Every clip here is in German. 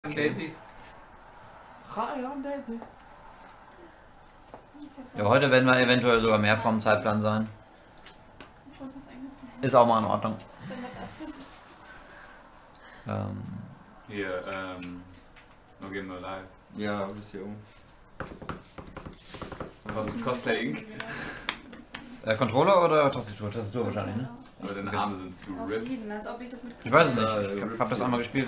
Daisy. Hi, I'm Daisy. Ja, heute werden wir eventuell sogar mehr vom Zeitplan sein. Ist auch mal in Ordnung. Hier, No Game No Life. Ja, bist hier Was ist Cosplay Inc? Controller oder Tastatur? Tastatur wahrscheinlich, ne? Aber deine Arme sind zu ripped. Ich weiß es nicht. Ich hab das einmal gespielt.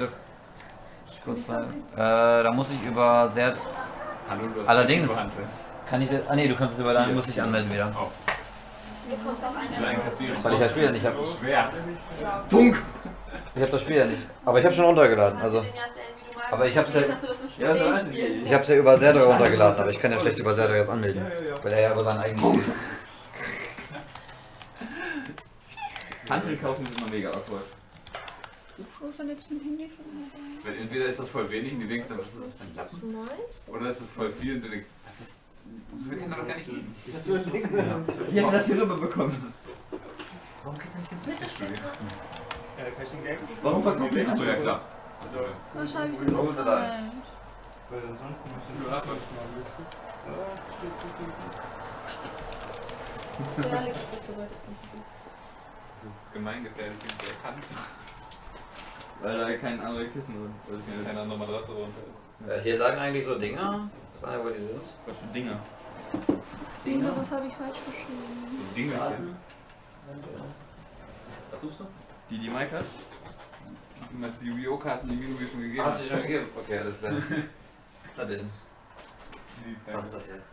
Da muss ich über sehr... Hallo, du hast Allerdings die Hand. kann ich... Ah ne, du kannst es über deinen, muss ich anmelden wieder. Oh. Weil ich das Spiel ja nicht habe. Schwer. Dunk! Ich hab das Spiel ja nicht. Aber ich habe schon runtergeladen, also... Aber ich hab's ja... Ich hab's ja über Serdra runtergeladen, aber ich kann ja schlecht über Serdra jetzt anmelden. Weil er ja über seinen eigenen... Hanteln kaufen ist immer mega awkward. Wo ist denn jetzt mein Handy schon dabei? Weil entweder ist das voll wenig und die denkt, was ist das für ein Lappen? Oder ist das voll viel und die denkt, was ist das? So viel kann man doch gar nicht lieben. Ich hätte das hier rüber bekommen. Warum kannst du nicht ins Fitnessstudio? Warum verkauft ihr? Achso, ja klar. Was habe ich denn noch Weil ansonsten Das ist gemeingefährlich, wenn du erkannt. Weil da kein anderes Kissen drin ist. Wenn keine andere Matratze runter ist. Hier sagen eigentlich so Dinger. Ich weiß nicht, wo die sind. Was für Dinger? Bingo, was habe ich falsch geschrieben? So Dingelchen. Was suchst du? Die Mike hat? Du meinst die Yu-Gi-Oh! Karten, die Minu schon gegeben Hast du schon gegeben? Okay, alles klar. Na denn. Was ist das hier?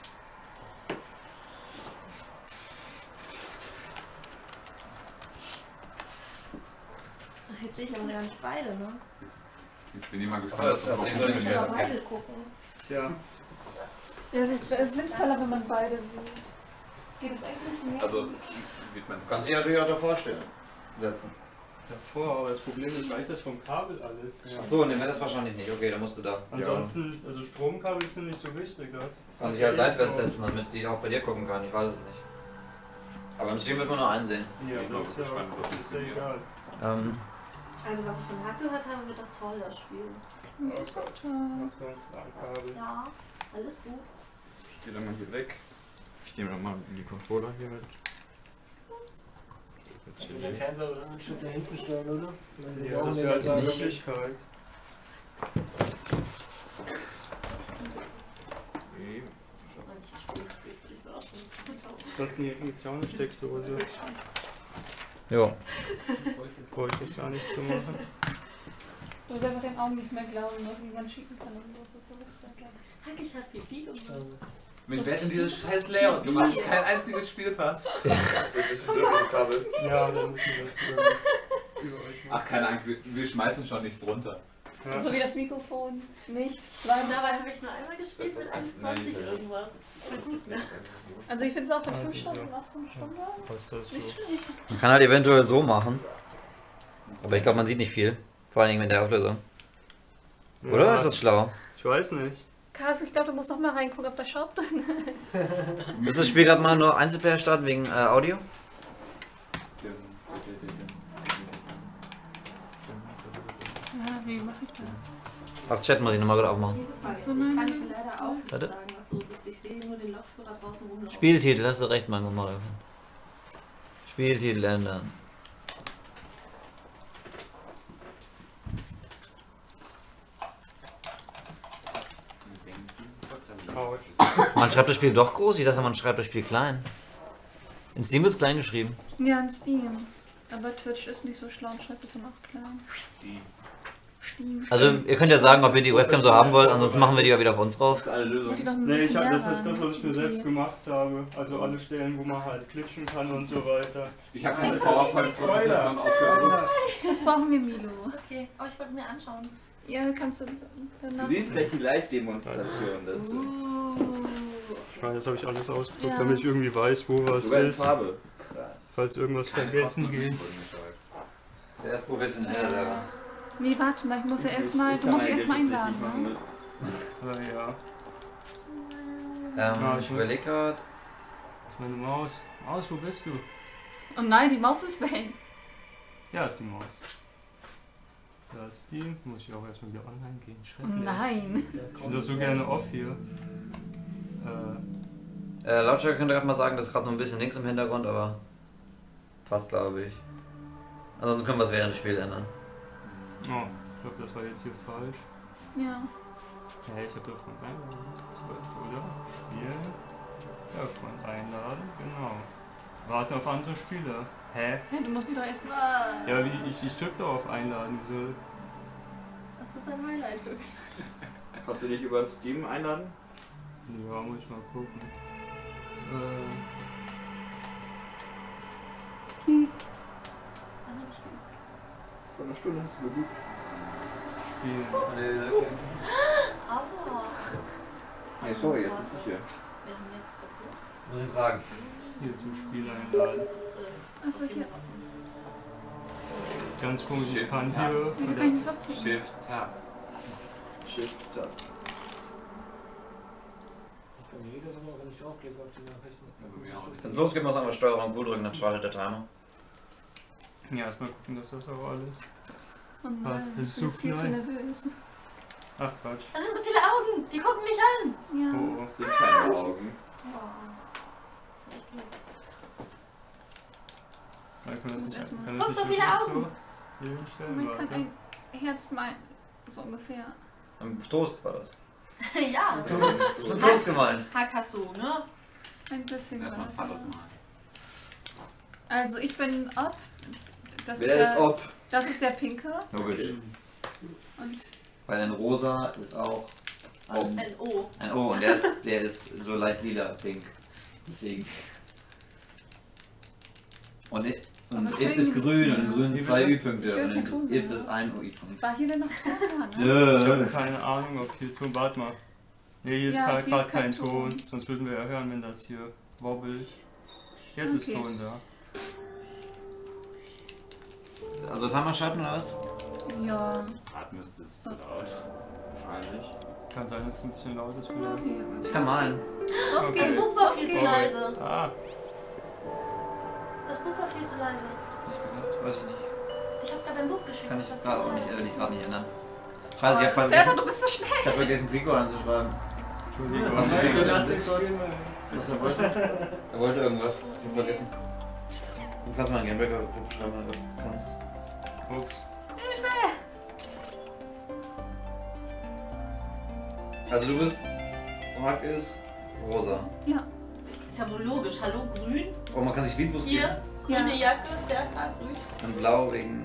Jetzt sehe ich aber gar nicht beide, ne? Jetzt bin ich mal gespannt, Aber was das das auch ist nicht so Ich muss aber funktioniert. beide gucken. Tja. Ja, es ist sinnvoller, wenn man beide sieht. Geht es eigentlich nicht? Also, sieht man. Du kannst dich natürlich auch davor stellen. Setzen. Davor, aber das Problem ist, reicht das vom Kabel alles. Ja. Achso, ne, das wahrscheinlich nicht. Okay, dann musst du da. Ansonsten, also Stromkabel ist mir nicht so wichtig. Da. Kannst dich halt seitwärts setzen, damit die auch bei dir gucken kann. Ich weiß es nicht. Aber im Stream wird man nur einsehen. Ja, Ich bin das ist ja, gespannt, was das ist ja funktioniert. egal. Also was ich von Hack gehört habe, wird das toll, das Spiel. Das ist so toll. Achtung, Kabel. Ja, alles gut. Ich geh dann mal hier weg. Ich nehme dann mal die Controller hier mit. Den Fernseher oder ein Stück da hinten stellen, oder? Ja, das wäre halt eine Möglichkeit. Das ist eine Ignition-Steckdose. Jo. Bräuchte ich gar nicht zu machen. Du musst einfach den Augen nicht mehr glauben, was jemand schicken kann und so. Das ist so witzig. Hack, ich hab Pipi gemacht. Mensch, wer hat denn dieses scheiß Layout gemacht, dass kein einziges Spiel passt? Ja, dann müssen wir das über euch machen. Ach, keine Angst, wir schmeißen schon nichts runter. Ja. So wie das Mikrofon. Nicht Dabei habe ich nur einmal gespielt mit 1,20 irgendwas. Also ich finde es auch mit 5 Stunden nach so einer Stunde. Passt das so? Nicht schlecht. Man kann halt eventuell so machen. Aber ich glaube, man sieht nicht viel. Vor allen Dingen mit der Auflösung. Oder? Ja, Ist das schlau? ich weiß nicht. Kas, ich glaube, du musst noch mal reingucken, ob da Schaub drin ist. Ist das Spiel gerade mal nur Einzelplayer starten wegen Audio? Ja, wie mache ich das? Ach, Chat muss ich nochmal gerade aufmachen. Achso, Ich nein, kann nein. dir leider auch nicht Warte. sagen, was los ist. Ich sehe nur den Lokführer draußen rumlaufen. Spieltitel, hast du recht, Mann, mal. Spieltitel ändern. Couch. Man schreibt das Spiel doch groß? Ich dachte, man schreibt das Spiel klein. In Steam wird es klein geschrieben. Ja, in Steam. Aber Twitch ist nicht so schlau und schreibt es dann auch klein. Steam. Also, ihr könnt ja sagen, ob ihr die Webcam so haben wollt, ansonsten machen wir die ja wieder auf uns drauf. Das ist alle Mach die Lösungen. doch ein Nee, bisschen das mehr ist das, was ich mir rein. selbst gemacht habe. Also alle Stellen, wo man halt klitschen kann und so weiter. Ich habe keine PowerPoint-Präsentation ausgearbeitet. Das brauchen wir, Milo. Okay, aber ich wollte mir anschauen. Ja, kannst du Du danach. siehst gleich die Live-Demonstration dazu. Ich meine, das habe ich alles ausgedruckt, Ja. damit ich irgendwie weiß, wo was Sogar in ist. Farbe. Krass. Falls irgendwas vergessen geht. Der ist professionell, selber. Nee, warte mal, ich muss ja erstmal. Du Kann musst man mich erstmal eigentlich einladen, richtig machen, ne? Aber ja, Ich überlege gerade. das ist meine Maus. Maus, wo bist du? Oh nein, die Maus ist weg. Ja, ist die Maus. Da ist die. Muss ich auch erstmal wieder online gehen. Schrecklich. Nein. Ich bin doch so gerne off hier. Lautstärke könnt ihr gerade mal sagen, das ist gerade noch ein bisschen links im Hintergrund, aber passt, glaube ich. Ansonsten können wir es während des Spiels ändern. Oh, ich glaube, das war jetzt hier falsch. Ja. Hey, ich habe da Freund einladen, oder? Spielen. Ja, Freund einladen, genau. Warten auf andere Spieler. Hä? Hey, du musst mich doch erst Ja, ich drück doch auf einladen. Wieso? Das ist ein Highlight für mich. Kannst du dich über Steam einladen? Ja, muss ich mal gucken. Vor einer Stunde hast du gebucht. Spielen. Aber Nee, sorry, jetzt sitze ich hier. wir haben jetzt August. Muss ich sagen. Hier zum Spiel einladen. Achso, hier. Ganz komisch, ich Shift kann Tab. hier. Wieso kann ich nicht abgucken? Shift Tab. Shift Tab. Bei mir geht das aber, wenn ich aufklicke auf die Nachrichten. Also mir auch nicht. Wenn es losgeht, muss man Steuerung Q drücken, dann startet der Timer. Ja, erstmal gucken, dass das auch alles. Oh nein, Was? Das ist ich bin so viel zu klein. nervös. Ach Quatsch. Da sind so viele Augen, die gucken mich an. Ja. Oh, Das sind keine Augen. Das ist echt blöd. Kann das nicht, Erstmal. kann Guck, das so nicht viele wirklich Augen. so hier hinstellen? Man kann Warte. ein Herz mal so ungefähr. Am Toast war das. Ja. Zum Toast gemeint. Hack hast du, ne? Ein bisschen. Erstmal weiter. Fall ausmalen. Also ich bin Ob. Das Wer ist ob? Das ist der Pinke. Logisch. Und Weil ein Rosa ist auch Ein O. ein O und der ist so leicht lila, pink. Deswegen. Und Ip Aber ist schön grün und in grün Wie zwei bitte? Ü-Punkte Ich und höre Ton, in Ip ja. ist ein UI-Punkt. war hier denn noch Ton? Ja, ne? Ich habe Ja. keine Ahnung, ob hier Ton. Warte mal. Ne, hier ist Ja, hier gerade ist kein kein Ton. Ton. Sonst würden wir ja hören, wenn das hier wobbelt. Jetzt ist Okay. Ton da. Also Timer schalten oder was? Ja. Gerade müsste es zu laut. Wahrscheinlich. Kann sein, dass es ein bisschen laut ist vielleicht. Okay. Ich kann malen. Los Okay. geht's, Buch war Los viel zu geht's. leise. Ah, Das Buch war viel zu leise. Nicht gehört, weiß ich nicht. Ich habe gerade ein Buch geschickt. Kann ich das war gerade viel auch zu nicht, leise. gerade nicht ändern. Scheiße, ich hab Serta, vergessen. du bist so schnell. Ich hab vergessen, Pico anzuschreiben. Entschuldigung. Was ist denn Nach das? der Stimme. Was er wollte? Er wollte irgendwas. Ich hab vergessen. Jetzt kannst du mal einen Gamebreaker schreiben, wenn du kannst. Ups. Also du bist. Hack ist rosa. Ja. Ist ja wohl logisch. Hallo, grün. Oh, man kann sich Speedboost geben. Hier, grüne Jacke, Serta, grün. Und blau wegen.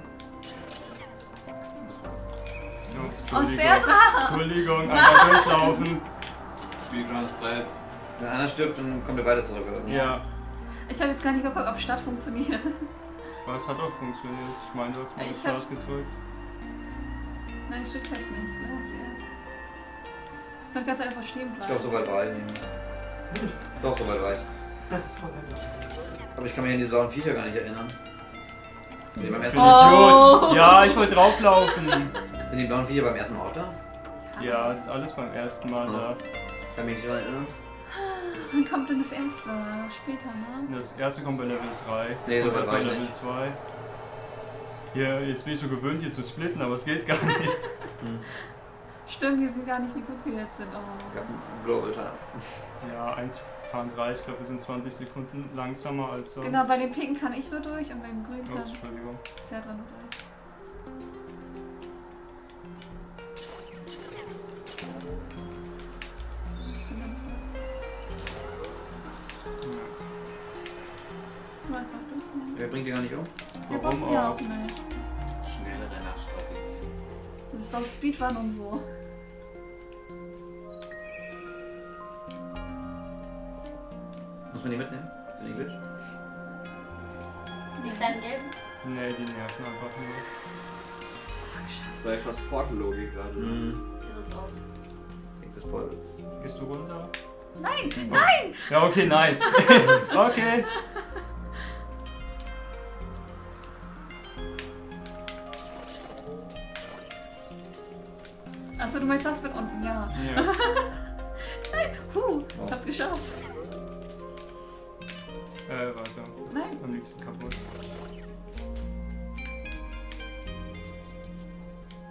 Ups, Oh, Entschuldigung. Serta! Entschuldigung, einfach durchlaufen. Speedrun Threads. Wenn einer stirbt, dann kommen wir beide zurück, oder? Ja. Ich habe jetzt gar nicht geguckt, ob Start funktioniert. Aber es hat auch funktioniert. Ich meine, du hast mal Ich Start hab's- gedrückt. Nein, ich drück das nicht. Gleich erst. Ich kann ganz einfach stehen Ich bleiben. glaube, so weit war ich nicht. Doch, so weit war ich. Aber ich kann mich an die blauen Viecher gar nicht erinnern. Sind die beim Ich ersten bin Oh. Idiot. Ja, ich wollte drauflaufen. Sind die blauen Viecher beim ersten Mal auch da? Ja, ist alles beim ersten Mal da. Kann mich nicht daran erinnern. Wann kommt denn das erste? Später, ne? Das erste kommt bei Level 3. Nee, das so kommt weit erst war bei ich Level nicht. 2. Hier, jetzt bin ich so gewöhnt, hier zu splitten, aber es geht gar nicht. Stimmt, wir sind gar nicht, wie gut wir jetzt sind. Oh. Ich hab einen Global Time. Ja, 1,3. Ich glaube, wir sind 20 Sekunden langsamer als sonst. Genau, bei dem Pinken kann ich nur durch und beim Grünen kann Ups, Entschuldigung. Serta nur durch. Nur einfach durch. Wer bringt die gar nicht um? Warum Ja, auch? auch nicht. Schnelle Rennerstrategie. Das ist doch Speedrun und so. Muss man die mitnehmen? Für den Glitch? Die kleinen gelben. Nee, die nerven einfach nur. Das war ja fast Portal-Logik gerade. Mhm. Ist es auch. Ich das Portal. Gehst du runter? Nein! Nein! Ja, okay, nein. Okay. Achso, du meinst das mit unten, ja. Ja. Ich hab's geschafft. Warte. Das Nein. ist am liebsten kaputt.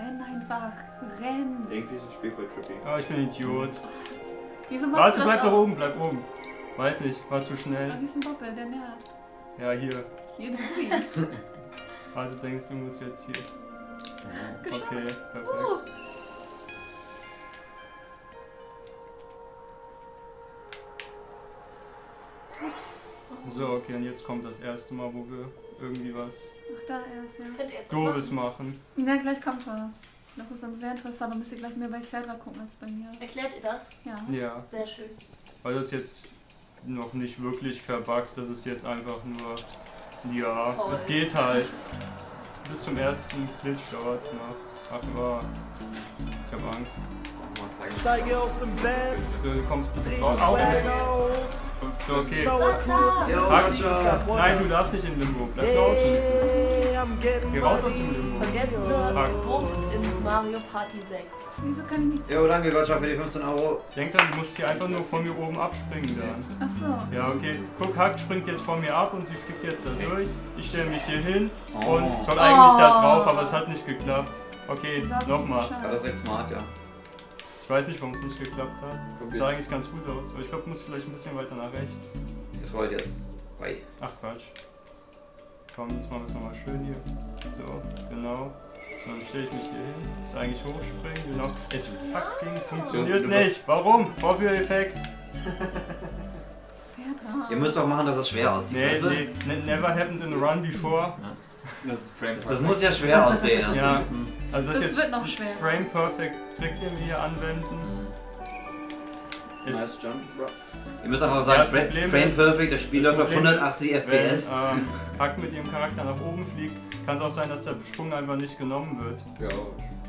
renn einfach. Renn. Irgendwie ist das Spiel voll trippy. Ah, ich bin ein Idiot. Wieso machst Warte, du bleib das doch auch? oben, bleib oben. Weiß nicht, war zu Ah, schnell. hier ist ein Doppel, der nervt. Ja, hier. Hier, der Queen. Also denkst du, musst jetzt hier. Geschafft. Okay, perfekt. So, okay, und jetzt kommt das erste Mal, wo wir irgendwie was Ach, da erst, ja. Könnt ihr jetzt Doofes machen. Ja, gleich kommt was. Das ist dann sehr interessant. Da müsst ihr gleich mehr bei Zelda gucken als bei mir. Erklärt ihr das? Ja. Ja, Sehr schön. weil das jetzt noch nicht wirklich verbuggt, das ist jetzt einfach nur, ja, Toll. es geht halt. Bis zum ersten Glitch dauert's noch. Ach, war. Ich hab Angst. Steige aus dem Bett, Du kommst bitte dreh raus. das Auf! Licht auf, So, okay. schaue kurz, Hack. Nein, du darfst nicht in Limbo. Bleib draußen. hey, I'm getting Geh raus aus dem Limbo. Vergessene Bucht in Mario Party 6. Wieso kann ich nicht Jo, danke Gotcha für die 15 Euro. Denk dran, du musst hier einfach nur von mir oben abspringen dann. Achso. Ja, okay. Guck, Hack springt jetzt von mir ab und sie fliegt jetzt da durch. Ich stelle mich hier hin und soll eigentlich da drauf, aber es hat nicht geklappt. Okay, nochmal. Ja, das ist recht smart, ja. Ich weiß nicht, warum es nicht geklappt hat. Sah eigentlich ganz gut aus, aber ich glaube, du musst vielleicht ein bisschen weiter nach rechts. Das rollt jetzt. Bye. Ach Quatsch. Komm, jetzt machen wir es nochmal schön hier. So, genau. So, dann stelle ich mich hier hin. Muss eigentlich hochspringen, genau. Es fucking funktioniert nicht. Warum? Vorführeffekt. Sehr dran. Ihr müsst doch machen, dass es schwer aussieht. Nee, weißt du? nee, never happened in a run before. Das ist Frame Das muss ja schwer aussehen. Ja. Ansonsten. Also das Das ist wird noch jetzt schwer. Frame Perfect Trick, den wir hier anwenden. Ist Nice jump, rough. Ihr müsst einfach Ja, sagen, das Problem Frame ist- Perfect, das Spiel das läuft auf Problem 180 ist, FPS. Wenn Hack mit ihrem Charakter nach oben fliegt, kann es auch sein, dass der Sprung einfach nicht genommen wird. Ja, das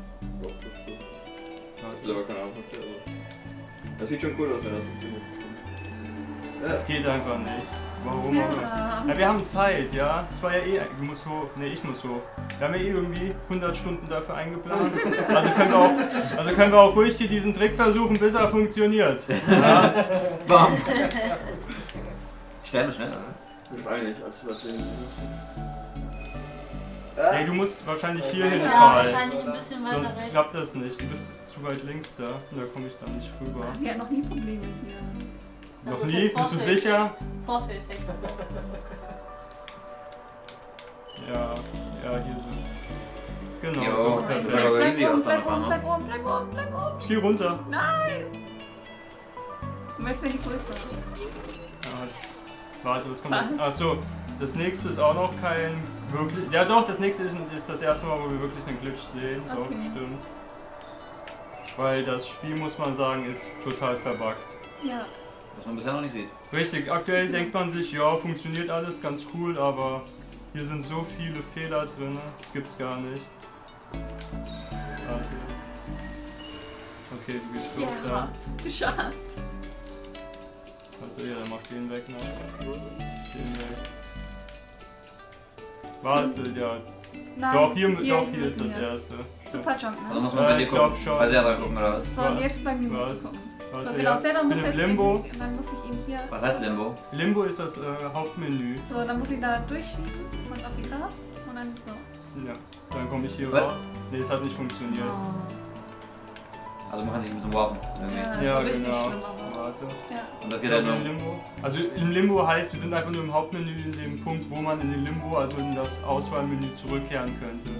ist aber keine Ahnung, aber das sieht schon cool aus, wenn das funktioniert. Das geht einfach nicht. Warum Sehr auch immer. dran. Ja, wir haben Zeit, ja. Es war ja eh, du musst hoch, nee, ich muss hoch. Wir haben ja eh irgendwie 100 Stunden dafür eingeplant. Also können wir auch ruhig hier diesen Trick versuchen, bis er funktioniert. Ja? Bam! Sterbe schnell, oder? Ich weiß nicht, als wir den Hey, du musst wahrscheinlich hier Ja, hinfallen. wahrscheinlich ein bisschen weiter Sonst rechts. klappt das nicht. Du bist zu weit links da. Und da komme ich dann nicht rüber. Wir hatten noch nie Probleme hier. Das Noch ist nie? jetzt Bist du Vorführeffekt. sicher? Vorführeffekt ist das. Ja, hier so. Genau, Jo. so Das perfekt. sah aber easy aus Bleib dann oben, auf bleib oben, bleib oben, bleib oben. Ich geh runter. Nein! Und jetzt wäre die größte. Ja, warte, was kommt Was? jetzt? Achso, das nächste ist auch noch kein wirklich. Ja doch, das nächste ist das erste Mal, wo wir wirklich einen Glitch sehen. Doch, Okay. stimmt. Weil das Spiel, muss man sagen, ist total verbuggt. Ja. Was man bisher noch nicht sieht. Richtig, aktuell denkt man sich, ja, funktioniert alles ganz cool, aber hier sind so viele Fehler drin, das gibt's gar nicht. Warte. Okay, du gehst hoch Ja, da. geschafft. Warte, ja, dann mach den weg noch. Den weg. Warte, ja. Nein, Doch, hier ist müssen das wir. erste. Super Jump, Also ne? muss man bei dir ich glaub gucken. schon. Bei Zelda gucken, oder was? So, und jetzt bei mir musst du Warte. gucken. Warte, So, genau, Zelda ich muss bin im jetzt Limbo. irgendwie, und dann muss ich ihn hier... Was heißt Limbo? Limbo ist das Hauptmenü. So, dann muss ich da durchschieben und auf die Grab und dann so. Ja, dann komme ich hier Was? raus. Ne, es hat nicht funktioniert. Also man kann sich ein bisschen warpen. irgendwie. Ja, Ja, so richtig genau. schlimm, aber... Warte. Ja. Und das geht So, dann im nur. Limbo. Also im Limbo heißt, wir sind einfach nur im Hauptmenü in dem Punkt, wo man in den Limbo, also in das Auswahlmenü zurückkehren könnte.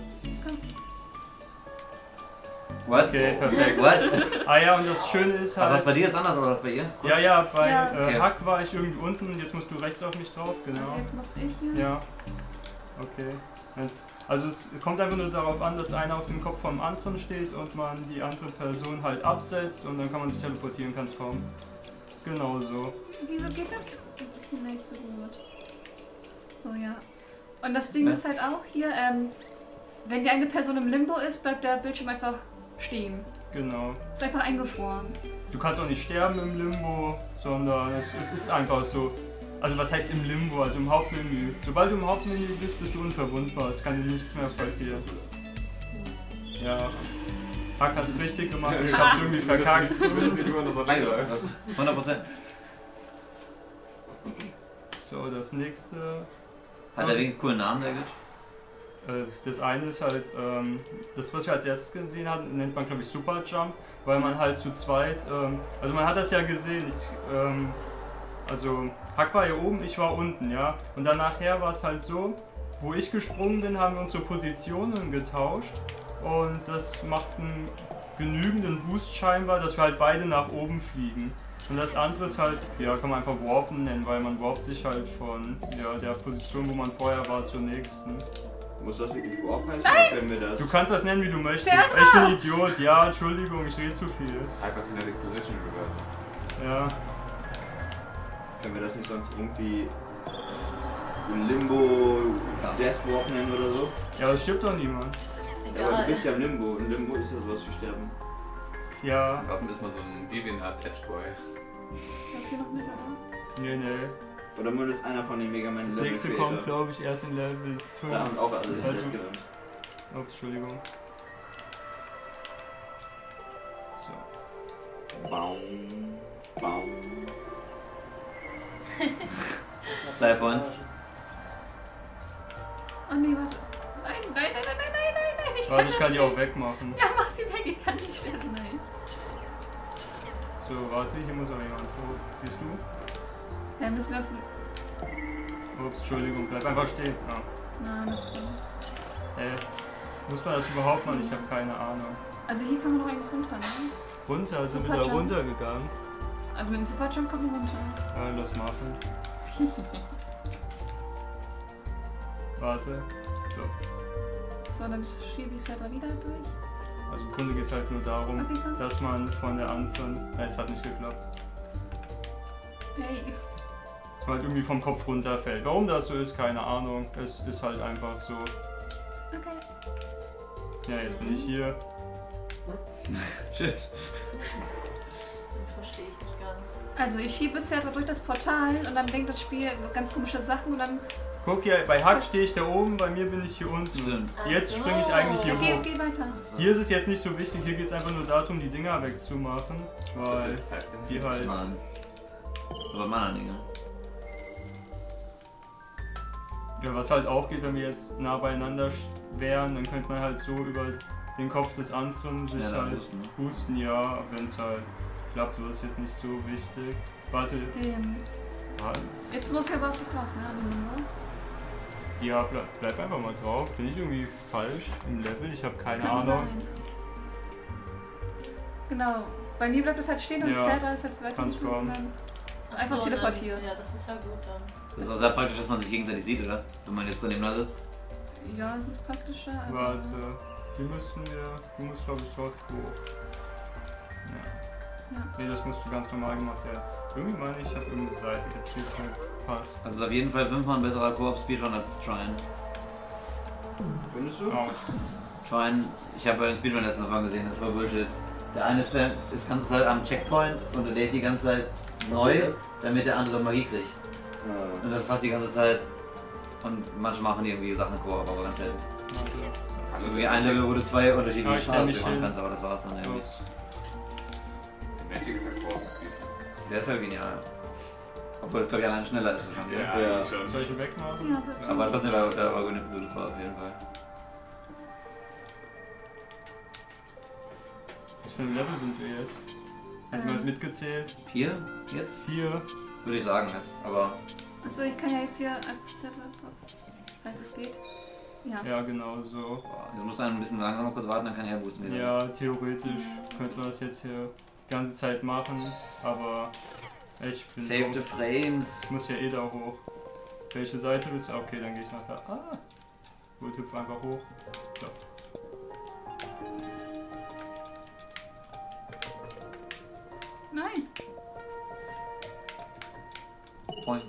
What? Okay, perfekt. What? Ah ja, und das Schöne ist Was ist halt... bei dir jetzt anders oder was bei ihr? Ja, bei Ja. Okay. Hack war ich irgendwie unten und jetzt musst du rechts auf mich drauf, genau. Und jetzt muss ich hier... Ja. Okay. Also es kommt einfach nur darauf an, dass einer auf dem Kopf vom anderen steht und man die andere Person halt absetzt und dann kann man sich teleportieren, kann es kommen. Genau so. Wieso geht das hier nicht so gut? So, ja. Und das Ding Ne? ist halt auch hier, wenn die eine Person im Limbo ist, bleibt der Bildschirm einfach stehen. Genau. Ist einfach eingefroren. Du kannst auch nicht sterben im Limbo, sondern es ist einfach so. Also was heißt im Limbo, also im Hauptmenü. Sobald du im Hauptmenü bist, bist du unverwundbar. Es kann dir nichts mehr passieren. Ja. Hack hat's richtig gemacht, ich hab's irgendwie verkackt. Zumindest nicht, wenn das alleine läuft. 100%. So, das nächste. Hat der wenigstens coolen Namen, der Glitch? Das eine ist halt, das was wir als erstes gesehen haben, nennt man glaube ich Super Jump, weil man halt zu zweit, also man hat das ja gesehen, also Hack war hier oben, ich war unten, ja, und dann nachher war es halt so, wo ich gesprungen bin, haben wir unsere Positionen getauscht und das macht einen genügenden Boost scheinbar, dass wir halt beide nach oben fliegen. Und das andere ist halt, ja, kann man einfach Warpen nennen, weil man warpt sich halt von der Position, wo man vorher war, zur nächsten. Muss das wirklich Warp heißen? Oder können wir das? Du kannst das nennen, wie du möchtest. Serra! Ich bin Idiot, ja, Entschuldigung, ich rede zu viel. Hyperkinetic Position Reversal. Ja. Können wir das nicht sonst irgendwie Limbo Death Warp nennen oder so? Ja, aber es stirbt doch niemand. Ja, aber du bist ja im Limbo. Im Limbo ist ja sowas wie Sterben. Ja. Draußen ist mal so ein Deviant-Art Edgeboy. Ich hier noch mit, oder? Nee. Oder ist einer von den Mega Man Das Level nächste Creator. kommt, glaube ich, erst in Level 5. Da haben auch alle den Also- Test gelernt. Ups, Entschuldigung. So. Baum. Sei für uns. Oh nee, warte. Nein, Warte, ich kann die auch nicht. wegmachen. Ja, mach sie weg, ich kann nicht sterben, nein. So, warte, hier muss auch jemand hoch. Bist du? Ja, müssen wir uns... Ups, Entschuldigung, bleib einfach stehen. Ah. Nein, das ist so. Muss man das überhaupt machen? Ich habe keine Ahnung. Also hier kann man doch eigentlich runter, ne? Runter? Sind wir Super da Jump. runtergegangen? Also mit dem Superjump kommt man runter. Ja, lass machen. Warte. So. So, dann schiebe ich es halt mal wieder durch. Also im Grunde geht es halt nur darum, Okay, komm. dass man von der anderen... es hat nicht geklappt. Hey. Dass man halt irgendwie vom Kopf runterfällt. Warum das so ist, keine Ahnung. Es ist halt einfach so. Okay. Ja, jetzt bin ich hier. Shit. Verstehe ich nicht ganz. Also ich schiebe es ja durch das Portal und dann denkt das Spiel ganz komische Sachen und dann... Guck ja, bei Hack stehe ich da oben, bei mir bin ich hier unten. Stimmt. Jetzt Ach so. springe ich eigentlich hier Ja, hoch. geh weiter. Hier ist es jetzt nicht so wichtig, hier geht es einfach nur darum, die Dinger wegzumachen. Das Weil ist halt die halt... Mann. Aber Mana Dinge. Ja, was halt auch geht, wenn wir jetzt nah beieinander wären, dann könnte man halt so über den Kopf des anderen sich Ja, halt boosten, ne? boosten, ja, wenn es halt klappt, aber das ist jetzt nicht so wichtig. Warte, Jetzt muss ich aber auf dich drauf, ne? Die Nummer. ja, bleib einfach mal drauf. Bin ich irgendwie falsch im Level? Ich habe Das keine kann Ahnung. sein. Genau. Bei mir bleibt es halt stehen und Ja, Zelda ist jetzt weiter kannst hinten und kommen. dann einfach Ach so, teleportiert. Ja, das ist ja gut dann. Das ist auch sehr praktisch, dass man sich gegenseitig sieht, oder? Wenn man jetzt so nebeneinander sitzt. Ja, es ist praktischer, aber... Warte, du musst glaube ich dort hoch. Ja. Ja. Nee, das musst du ganz normal gemacht werden. Irgendwie meine ich habe irgendeine Seite jetzt hier passt. Also auf jeden Fall 5-mal ein besserer Koop-Speedrun als Trine. Findest du? Autsch. Trine, ich habe den Speedrun letztens mal gesehen, das war Bullshit. Der eine ist die ganze Zeit am Checkpoint und der lädt die ganze Zeit neu, damit der andere Magie kriegt. Und das fast die ganze Zeit. Und manchmal machen die irgendwie Sachen Koop, aber ganz selten. Warte, Irgendwie ein Level, wo du 2 unterschiedliche Ja, ich kenn Phasen mich machen hin. kannst, aber das war's dann so. irgendwie. Ups. Magic Performance Speed. Der ist halt genial. Obwohl es glaube ich allein schneller ist wahrscheinlich. Ja. schon. Soll ich ihn wegmachen? Ja, bitte. Aber trotzdem war der war eine gute Fahrt auf jeden Fall. Was für ein Level sind wir jetzt? Hat jemand mitgezählt? 4 jetzt? 4. Würde ich sagen jetzt, aber Achso, ich kann ja jetzt hier einfach Zelda drauf. Falls es geht. Ja. Ja, genau so. jetzt musst du ein bisschen langsamer kurz warten, dann kann er boosten wieder. Ja, theoretisch könnte man das jetzt hier die ganze Zeit machen, aber ich bin Save dumm. the frames. Ich muss ja eh da hoch. Welche Seite willst du? Okay, dann gehe ich nach da. Ah! Gut, hüpf einfach hoch. So. Nein. Point.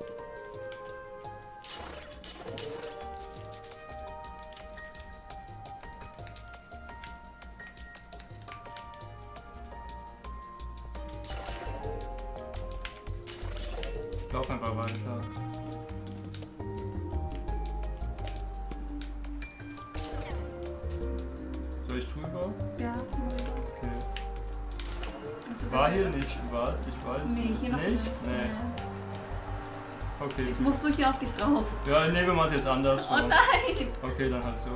Lauf einfach weiter. Soll ich drüber? Ja, Okay. das ist War ja- hier nicht was? Ich weiß Nee, hier noch nicht. nicht. Nee. Okay. Ich muss durch hier auf dich drauf. Ja, nee, wir machen es jetzt anders. Oh nein! Okay, dann halt so.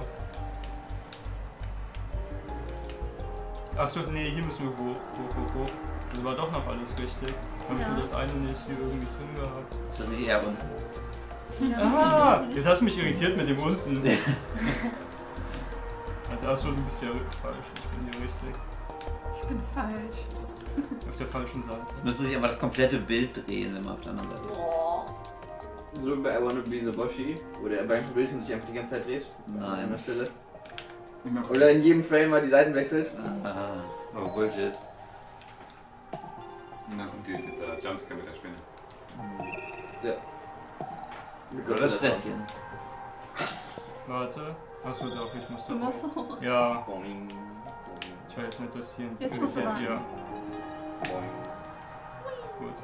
Achso, nee, hier müssen wir hoch. Das war doch noch alles richtig. Habe ich nur das eine nicht hier irgendwie drin gehabt. Ist das nicht eher unten? Ja. Ah, jetzt hast du mich irritiert mit dem unten. Achso, du bist ja falsch. Ich bin hier richtig. Ich bin falsch. Auf der falschen Seite. Es müsste sich aber das komplette Bild drehen, wenn man auf der anderen Seite ist. So wie bei I Wanna Be the Boshi, wo der beim Bildschirm sich einfach die ganze Zeit dreht. Nein. An einer Stelle. Oder in jedem Frame mal die Seiten wechselt. Oh, Bullshit. Und dann kommt dieser Jumpscare mit der Spinne. Ja. Oder das Städtchen. Warte. Achso, doch, ich muss Du da. musst so. Ja, Boing. ich weiß nicht, das hier. Jetzt musst du Ja. rein. Gut.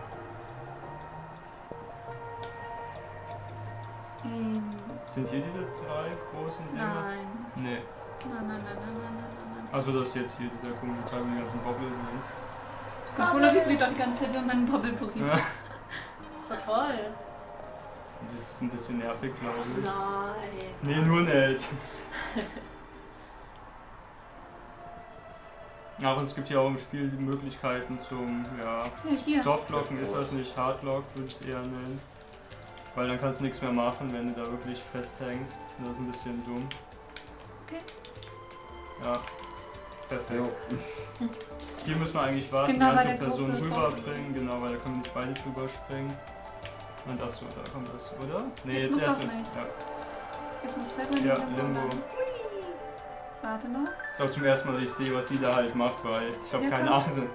Sind hier diese 3 großen Dinge? Nein. Nee. Nein. Also das ist jetzt hier dieser komische Teil, wo die ganzen Bobble sind. Controller vibriert doch die ganze Zeit, wenn man Bubble berührt. Ja. Ist doch toll. Das ist ein bisschen nervig, glaube ich. Nein. Nee, nur nicht. Ach, und es gibt ja auch im Spiel die Möglichkeiten zum, ja, Hier. Softlocken ist das nicht, Hardlock würde ich es eher nennen. Weil dann kannst du nichts mehr machen, wenn du da wirklich festhängst. Das ist ein bisschen dumm. Okay. Ja, perfekt. Hier müssen wir eigentlich warten, Genau, die weil andere der Person große rüberbringen, genau, weil da können wir nicht beide drüber springen. Und achso, da kommt das, oder? Nee, Jetzt jetzt muss erst doch mit. nicht. Ja. Jetzt muss selber Ja, nicht Limbo. Warte mal. Ist auch zum ersten Mal, dass ich sehe, was sie da halt macht, weil ich habe Ja, keine komm. Ahnung.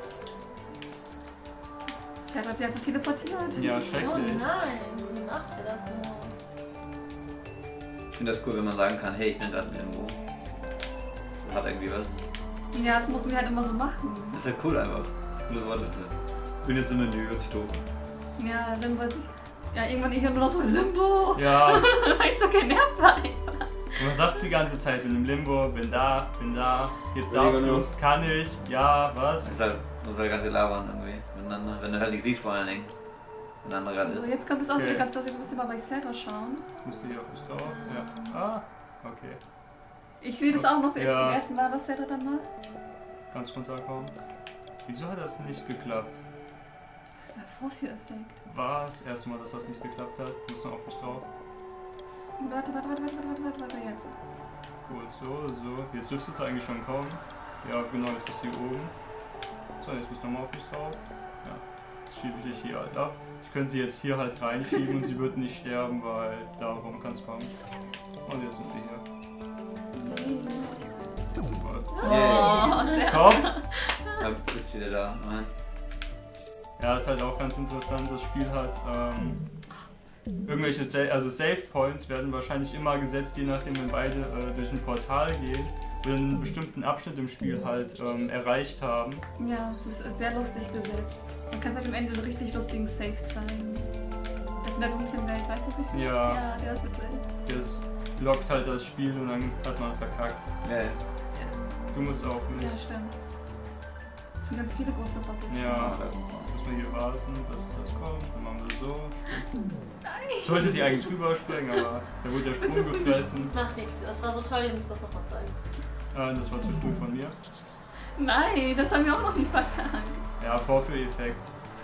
Sie hat sich einfach teleportiert. Ja, Oh schrecklich. nein, wie macht er das nur? Ich finde das cool, wenn man sagen kann, hey, ich bin gerade irgendwo. Das hat irgendwie was. Ja, das mussten wir halt immer so machen. Das ist halt cool einfach. Das ist cooles Wort dafür. Ich bin jetzt im Menü, hört sich doof. Ja, Limbo hat sich. Ja, irgendwann ich höre nur noch so Limbo. Ja, Weil ich so genervt war einfach. und man sagt es die ganze Zeit, bin im Limbo, bin da, jetzt darfst du, kann ich, ja, Das was? ist halt, muss halt ganz viel labern irgendwie miteinander. Wenn du halt nicht siehst vor allen Dingen. Wenn der andere gerade Also ist. jetzt kommt es auch Okay. wieder ganz los. Jetzt müsst ihr mal bei Zelda schauen. Jetzt musst du hier auf mich drauf, ja. Ah, okay. Ich sehe das auch noch jetzt Ja. zum ersten Mal, was Zelda dann macht. Ganz runterkommen. Wieso hat das nicht geklappt? Das ist der Vorführeffekt. War das erste Mal, dass das nicht geklappt hat? Muss noch auf mich drauf. Warte, jetzt. Gut, so. Jetzt dürfte es eigentlich schon kommen. Ja, genau, jetzt bist du hier oben. So, jetzt bist du nochmal auf mich drauf. Ja, jetzt schiebe ich dich hier halt ab. Ich könnte sie jetzt hier halt reinschieben und sie wird nicht sterben, weil darum kann es kommen. Und jetzt sind wir hier. Oh, sehr Komm! Ja, bist wieder da. Nein. Ja, ist halt auch ganz interessant. Das Spiel hat irgendwelche Save Points werden wahrscheinlich immer gesetzt, je nachdem, wenn beide durch ein Portal gehen oder einen bestimmten Abschnitt im Spiel halt erreicht haben. Ja, es ist sehr lustig gesetzt. Man kann halt am Ende einen richtig lustigen Save zeigen. Das in der dunklen Welt, weißt du nicht? Ja, Ja, der ist es. das lockt halt das Spiel und dann hat man verkackt. Ja. Du musst auch Ja, nicht. stimmt. Es sind ganz viele große Bubbles. Ja, das ist so. muss man hier warten, bis das kommt. Dann machen wir so. Sollte sie eigentlich drüber springen, aber da wurde der Sprung gefressen. Macht nichts. Das war so toll, ihr müsst das nochmal zeigen. Das war zu früh von mir. Nein, das haben wir auch noch nie verkackt. Ja, Vorführeffekt.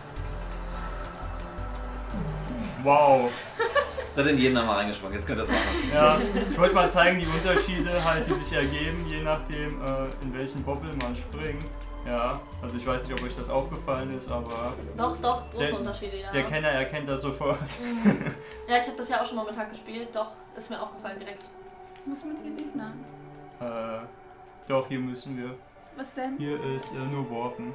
Wow. Das hat in jeden nochmal reingesprungen, jetzt könnt ihr das machen. Ja, ich wollte mal zeigen, die Unterschiede halt, die sich ergeben, je nachdem, in welchen Bobbel man springt. Ja, also ich weiß nicht, ob euch das aufgefallen ist, aber Doch, große Unterschiede, ja. der Kenner erkennt das sofort. Ja, ich habe das ja auch schon mal mit Hack gespielt, doch, ist mir aufgefallen direkt. Was mit den Gegnern? Doch, hier müssen wir. Was denn? Hier ist nur Warpen.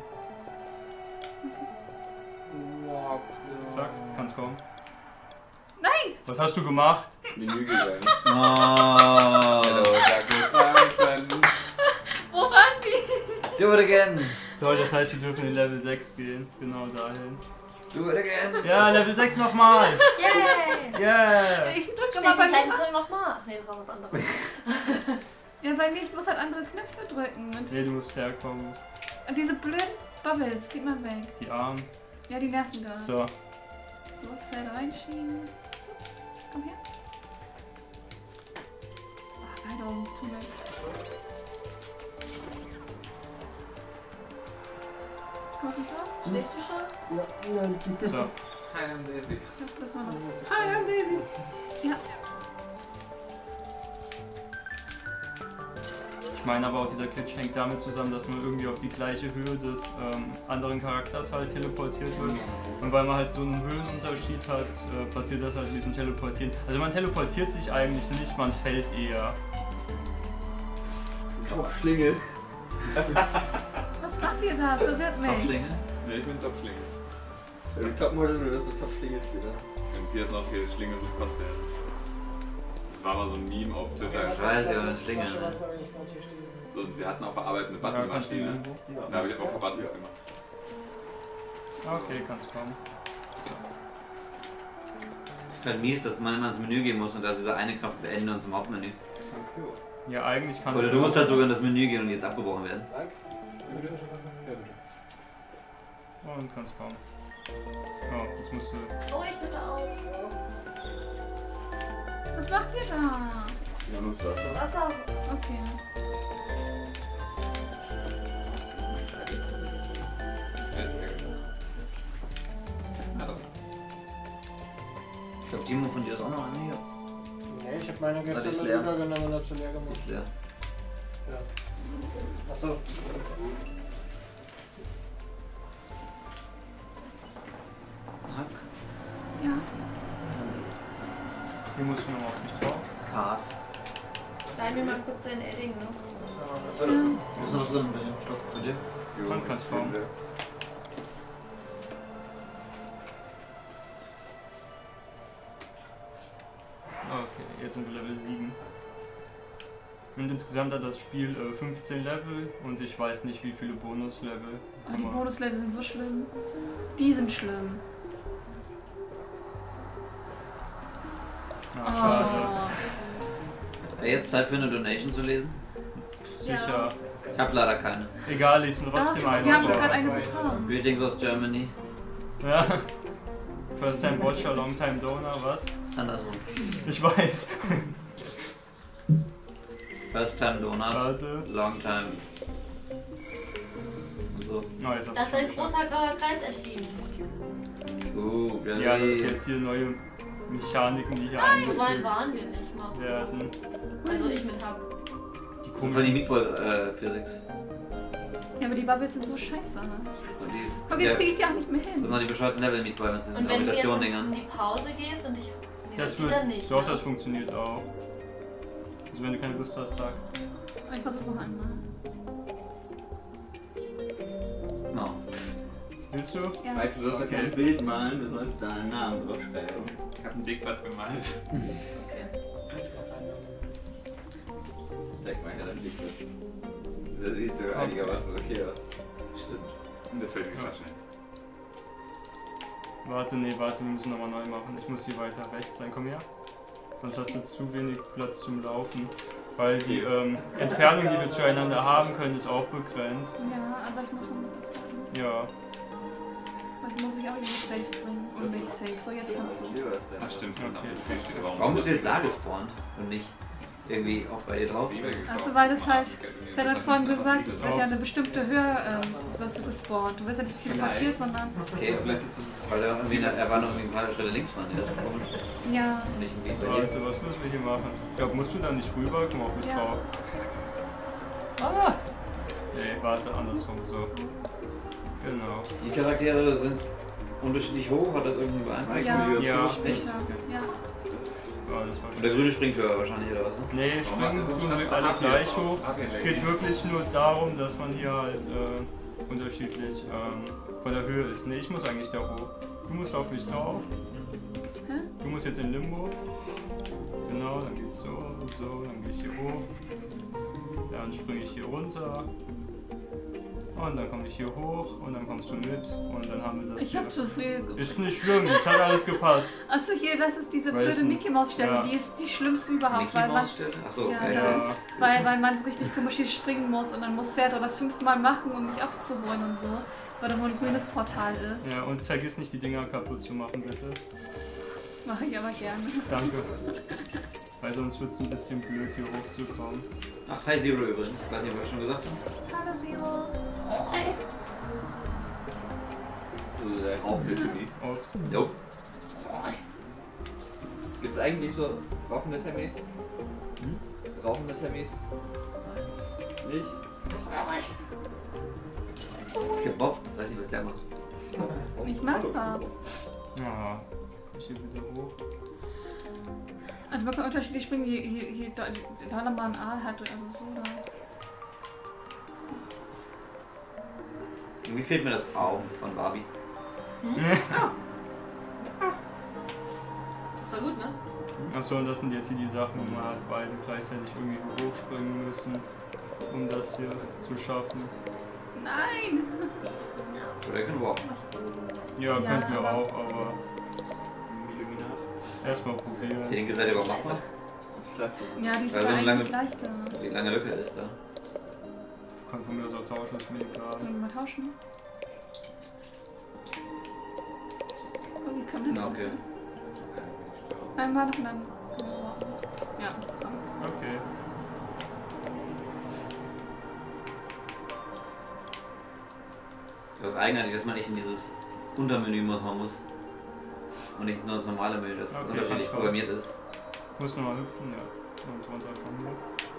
Zack, kann's kommen. Nein! Was hast du gemacht? Menü gegangen. Oh. Hello, Douglas, my friend. Wo waren die? Do it again. Toll, das heißt, wir dürfen in Level 6 gehen. Genau dahin. Do it again. Ja, Level 6 nochmal! Yay! Yeah! Ich drücke Steht mal bei den gleichen mir. Zeug nochmal. Nee, das war was anderes. Ja, bei mir, ich muss halt andere Knöpfe drücken. Und Nee, du musst herkommen. diese blöden Bubbles, geht mal weg. Die Arme. Ja, die nerven gerade. So. So, Cell reinschieben. Ups, komm her. Ach, Heilung, zum Glück. Komm auf den Tor. Schläfst du schon? Ja, nein. So. Hi, I'm Daisy. Ja, das war noch. Hi, I'm Daisy. Ja. Ich meine aber auch, dieser Glitch hängt damit zusammen, dass man irgendwie auf die gleiche Höhe des anderen Charakters halt teleportiert wird. Und weil man halt so einen Höhenunterschied hat, passiert das halt mit diesem Teleportieren. Also man teleportiert sich eigentlich nicht, man fällt eher. Topfschlinge. Was macht ihr da? Das verwirrt mich. Topfschlinge. Ne, ich bin Topfschlinge. Die Topmodel nur, dass du Topfschlinge steht. Und hier ist noch hier Schlinge so kostbar. Das war mal so ein Meme auf Twitter. Ich weiß, ja, eine Schlinge. So, wir hatten auf der Arbeit eine Buttonmaschine. Da habe ich auch ein paar Buttons gemacht. Okay, kannst kommen. Es ist halt mies, dass man immer ins Menü gehen muss und da ist dieser eine Knopf beenden und zum Hauptmenü. Ja, eigentlich kannst Oder du musst halt sogar in das Menü gehen und jetzt abgebrochen werden. Und kannst kommen. Oh, jetzt musst du... Oh, ich bitte auf. Was macht ihr da? Ja, nur das. Wasser. Okay. Ich glaube, Timo von dir ist auch noch eine hier. Nee, ich hab meine gestern mit rübergenommen und hab sie leer gemacht. Ja. Ja. Achso. Ja. Hier musst du noch auf mich drauf. Cars. Leih mir mal kurz dein Edding, ne? Ist noch drin, ein bisschen Stock für dich. Dann kannst du kommen. Okay, jetzt sind wir Level 7. Und insgesamt hat das Spiel 15 Level und ich weiß nicht wie viele Bonuslevel. Oh, die Bonuslevel sind so schlimm. Die sind schlimm. Ja, schade. Wäre jetzt Zeit für eine Donation zu lesen? Sicher. Ich habe leider keine. Egal, lesen trotzdem eine. Wir haben schon gerade eine bekommen. Greetings aus Germany. Ja. First time watcher, long time donor, was? Andersrum. Ich weiß. First time Donut. Warte. Long time. Und so. Oh, jetzt hast Da ist du ein schon großer grauer Kreis erschienen. Gary. Ja, das ist jetzt hier neue Mechaniken, die hier So weit eingeführt waren wir nicht mal. werden. Also ich mit Hub. Die Von die komischen... Meatball Physics. Ja, aber die Bubbles sind so scheiße. Und die- Guck, jetzt ja, kriege ich die auch nicht mehr Das hin. sind noch die bescheuerten Level Meatball mit diesen Und wenn du jetzt in Gravitation-Dingern. die Pause gehst und ich... Nee, Das geht wird... dann nicht, Doch, ne? das funktioniert auch. Also wenn du keine Lust hast, Tag. Ich versuch's noch einmal. No. Willst du? Ja. Mike, du sollst ja kein Bild malen, du sollst deinen Namen draufschreiben. Ich habe ein Dickblatt gemalt. Zeig mal, ja, dein Dickblatt. Das sieht so einigermaßen okay aus. Stimmt. Und das fällt mir gerade schnell. Warte, nee, warte, wir müssen nochmal neu machen. Ich muss hier weiter rechts sein, komm her. Sonst hast du zu wenig Platz zum Laufen. Weil die Entfernung, die wir zueinander haben können, ist auch begrenzt. Ja, aber ich muss noch mal kurz warten. Ja. Vielleicht muss ich auch irgendwie safe bringen. Und nicht safe. So, jetzt kannst du. Hier, was denn? Ach stimmt, Okay. auf dem Spiel steht Warum bist du jetzt da gespawnt und nicht irgendwie auch bei dir drauf? Achso, weil das halt, das hat uns vorhin gesagt, es wird ja eine bestimmte Höhe, wirst du gespawnt. Du wirst ja nicht teleportiert, sondern, Okay, weil er war noch irgendwie ein paar Schritte links von dir. Das ist komisch. ja, Und nicht irgendwie bei dir. Warte, was müssen wir hier machen? Ich glaube, musst du da nicht rüber? Komm auf mich Ja. drauf. Ah! Nee, warte, andersrum, so. Genau. Die Charaktere sind unterschiedlich hoch, hat das irgendwie beeinflusst? ja, Ja. Echt? ja. Ja, das war Und der Grüne springt höher wahrscheinlich, oder was? Ne? Nee, springen tun sie alle gleich hoch. Es geht wirklich nur darum, dass man hier halt unterschiedlich von der Höhe ist. Nee, ich muss eigentlich da hoch. Du musst auf mich drauf. Hä? Du musst jetzt in Limbo. Genau, dann geht's so, so, dann gehe ich hier hoch. Dann springe ich hier runter. Und dann komme ich hier hoch und dann kommst du mit und dann haben wir das. Ich habe zu viel. Ist nicht schlimm, es hat alles gepasst. Achso, hier, das ist diese Weil blöde Mickey Maus Stelle, ja. die ist die schlimmste überhaupt, Mickey weil man, Maus Stelle? Achso, ja, ja. weil man richtig komisch hier springen muss und dann muss Serra das 5-mal machen, um mich abzuholen und so, weil da wohl ein grünes Portal ist. Ja, und vergiss nicht die Dinger kaputt zu machen, bitte. Mache ich aber gerne. Danke. Weil sonst wird es ein bisschen blöd, hier hochzukommen. Ach, hi Zero übrigens. Ich weiß nicht, ob ich schon gesagt habe. Hallo Zero. Hey. So der Rauchende-Timmy. Ups. Jo. Gibt's eigentlich so rauchende Timmys? Hm? Rauchende Timmys? Nicht? Ich kenn Bob, weiß nicht, was der macht. Ich mag Bob. Ja, ich hier wieder hoch. Also man kann unterschiedlich springen, je da man ein A hat, also so da. Irgendwie fehlt mir das Augen von Barbie. Das war gut, ne? Achso, und das sind jetzt hier die Sachen, wo man halt beide gleichzeitig irgendwie hochspringen müssen, um das hier zu schaffen. Nein! Oder können wir auch. Ja, Ja, könnten wir aber- auch, aber erstmal Ist die probieren. linke Seite überhaupt machbar? Ja, die ist Also aber eine eigentlich leichter. Die lange Lücke ist da. Ich kann von mir aus auch tauschen, ist mir egal. Können wir mal tauschen? Oh, wie kann Na, das? okay. Einmal noch und dann. Ja, so. Okay. Das eigenartig, dass man echt in dieses Untermenü machen muss. Und nicht nur das normale Menü, das Okay, unterschiedlich kannst du. programmiert ist. Muss nochmal hüpfen, ja. Und runterkommen.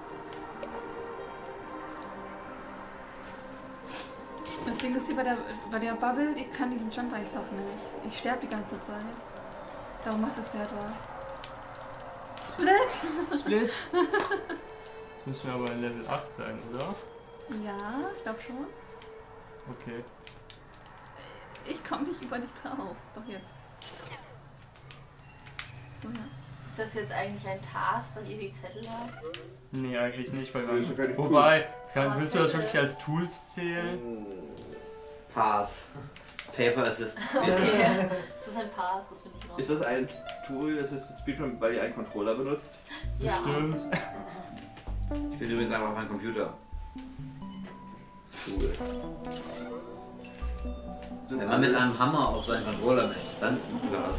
Das Ding ist hier bei der Bubble, ich kann diesen Jump einfach nicht. Ich sterbe die ganze Zeit. Darum macht das Serra. Split! Split! Jetzt müssen wir aber in Level 8 sein, oder? Ja, ich glaube schon. Okay. Ich komme nicht über dich drauf. Doch jetzt. So, ja. Ist das jetzt eigentlich ein Task, weil ihr die Zettel habt? Nee, eigentlich nicht, weil Das ist ja keine wobei, willst du das wirklich als Tools zählen? Pass. Paper Assist. Okay. Das ist ein Pass, das finde ich noch. Ist das ein Tool, das ist Speedrun, weil ihr einen Controller benutzt? Ja. Bestimmt. Ich bin übrigens einfach auf meinem Computer. Cool. Wenn man mit einem Hammer auf seinen Controller möchte, dann ist es Glas.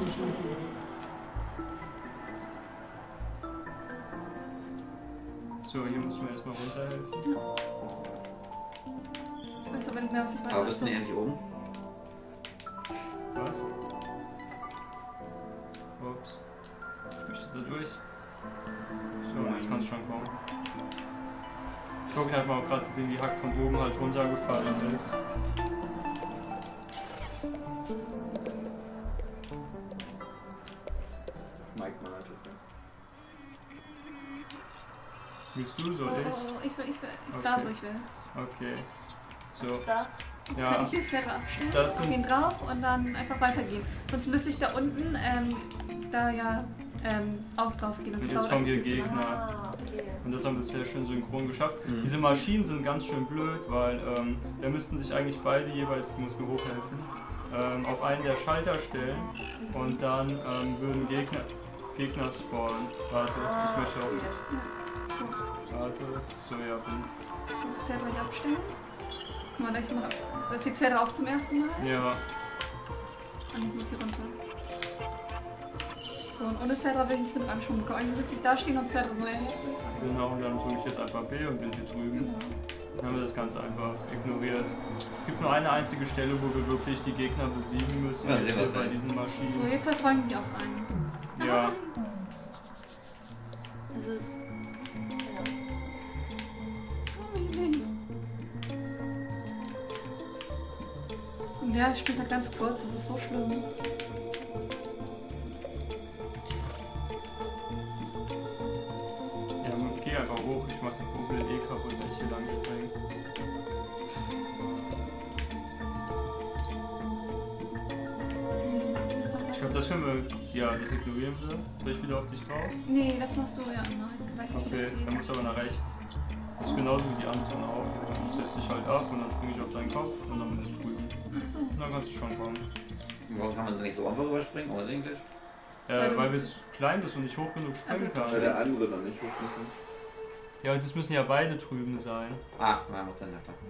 So, hier müssen wir erstmal runterhelfen. Ich weiß aber nicht mehr, was ich Aber bist du nicht eigentlich oben? Was? Ups. Ich möchte da durch. So, jetzt kann es schon kommen. Ich gucke halt mal, ob gerade gesehen, wie Hack von oben halt runtergefallen ist. Mike mal natürlich. Willst du, soll Oh, ich? ich will. Ich Okay. glaube, ich will. Okay. Was So. ist das? Jetzt Ja. kann ich hier selber abstellen. Das sind- Gehen drauf und dann einfach weitergehen. Sonst müsste ich da unten, da ja auch drauf gehen. Und das jetzt dauert kommen hier viel zu lange. Gegner. Ah, okay. Und das haben wir sehr schön synchron geschafft. Mhm. Diese Maschinen sind ganz schön blöd, weil da müssten sich eigentlich beide jeweils, ich muss mir hochhelfen, auf einen der Schalter stellen und dann würden Gegner spawnen. Warte, ich möchte auch. Ja. So, Warte, so ja, bin. muss ich selber hier abstellen. Guck mal, ich mache. Das sieht selber auch zum ersten Mal. Ja, Und ich muss hier runter. So, und ohne Zelda will ich nicht mit Anschuhen bekommen. Eigentlich müsste ich da stehen und Zelda wo er jetzt ist. genau, und dann drücke ich jetzt einfach B und bin hier drüben. Genau. Dann haben wir das Ganze einfach ignoriert. Es gibt nur eine einzige Stelle, wo wir wirklich die Gegner besiegen müssen, Ja, jetzt sehen hier wir's bei gleich. diesen Maschinen. So, jetzt erfolgen die auch ein. Ja. Es ist. Ja. Ich nicht. Und ja, ich spiele halt ganz kurz, das ist so schlimm. Ja, geh einfach hoch, ich mach den Popel eh kaputt, wenn ich hier lang springe. Ich glaube, das können wir, ja, das ignorieren wir. Soll ich wieder auf dich drauf? Nee, das machst du ja immer. Ich weiß nicht, wie Okay, das dann geht. musst du aber nach rechts. Das ist genauso wie die anderen auch. setz dich halt ab und dann springe ich auf deinen Kopf und dann bin ich drüben. Achso. Dann kannst du schon kommen. Warum kann man nicht so einfach rüberspringen, unbedingt? Weil wir zu klein bist und nicht hoch genug springen kannst. Weil der andere dann nicht hoch muss. Ja, und das müssen ja beide drüben sein. Ah, na, macht Sinn, ja klar.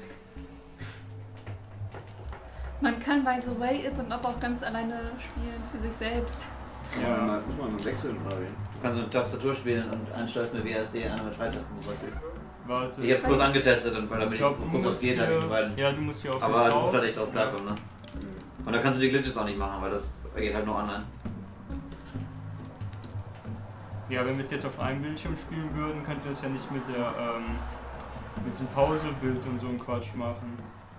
Man kann by the way Up und Up auch ganz alleine spielen, für sich selbst. Ja, muss man dann wechseln oder wie? Du kannst eine Tastatur spielen und ansteuerst mit WSD eine mit 3 Tasten zum Beispiel. Warte. Ich hab's kurz angetestet, und weil damit ich gucke, was geht halt mit beiden. Ja, du musst hier auch Aber du musst drauf. halt echt drauf klarkommen, ne? Und da kannst du die Glitches auch nicht machen, weil das geht halt nur online. Ja, wenn wir es jetzt auf einem Bildschirm spielen würden, könnten wir es ja nicht mit der mit dem Pausebild und so einem Quatsch machen.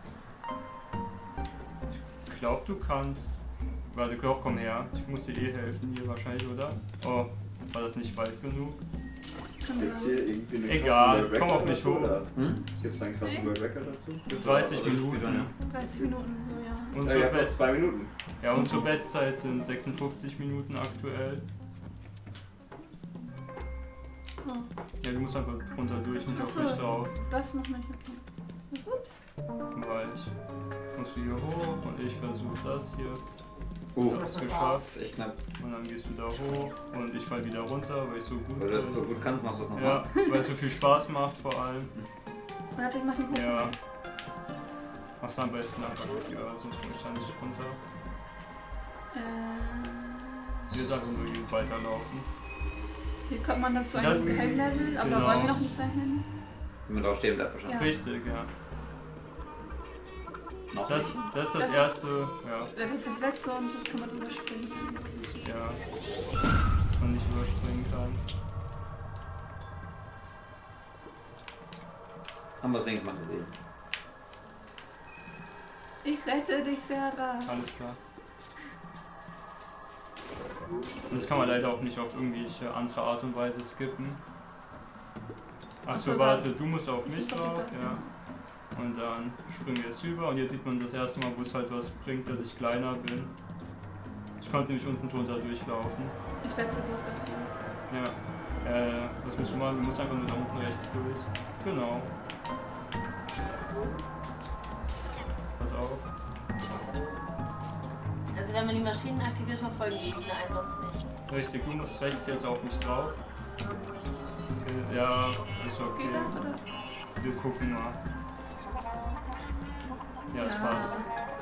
Ich glaube, du kannst. Warte, doch, komm her. Ich muss dir eh helfen hier wahrscheinlich, oder? Oh, war das nicht weit genug? Kann Gibt's sein. hier irgendwie einen Egal, krassen komm auf World mich Record hoch. dazu, oder? Gibt's da einen krassen World Record dazu? 30 Minuten. 30 Minuten, so ja. Ja, Unsere, ich hab noch 2 Minuten. ja, unsere Bestzeit sind 56 Minuten aktuell. Oh, Ja, du musst einfach runter durch, nicht Ach auf so. mich drauf. das noch nicht. Okay. Ups. Weil ich kommst du hier hoch und ich versuche das hier. Ich Ich hab's geschafft. Das ist echt knapp. Und dann gehst du da hoch und ich fall wieder runter, weil ich so gut Weil du das so bin. gut kannst, machst du das nochmal. Ja, weil es so viel Spaß macht vor allem. Warte, ich mach den kurz Ja. weg. Mach's am besten einfach, ja, sonst komme ich da nicht runter. Hier ist einfach nur hier weiterlaufen. Hier kommt man dann zu Das- einem Geheimlevel, aber da genau. wollen wir noch nicht dahin. Wenn man drauf stehen bleibt wahrscheinlich. Ja. Richtig, ja. Noch Das, nicht. das ist das Das ist- erste, ja, Das ist das letzte und das kann man überspringen. ja, dass man nicht überspringen kann. Haben wir es wenigstens mal gesehen. Ich rette dich, Sarah. Alles klar. Und das kann man leider auch nicht auf irgendwelche andere Art und Weise skippen. Ach so, Ach so, warte, das- du musst auf ich mich muss auf drauf, dich ja. Und dann springen wir jetzt rüber und jetzt sieht man das erste Mal, wo es halt was bringt, dass ich kleiner bin. Ich konnte nämlich unten drunter durchlaufen. Ich werde zu groß dafür. Ja. Was musst du machen? Du musst einfach nur da unten rechts durch. Genau. Pass auf. Also wenn man die Maschinen aktiviert, verfolgen die Gegner einen sonst nicht. Richtig, du musst rechts jetzt auf mich drauf. Okay, ja, ist okay. Geht das, oder? Wir gucken mal. Ja, es Ja. passt.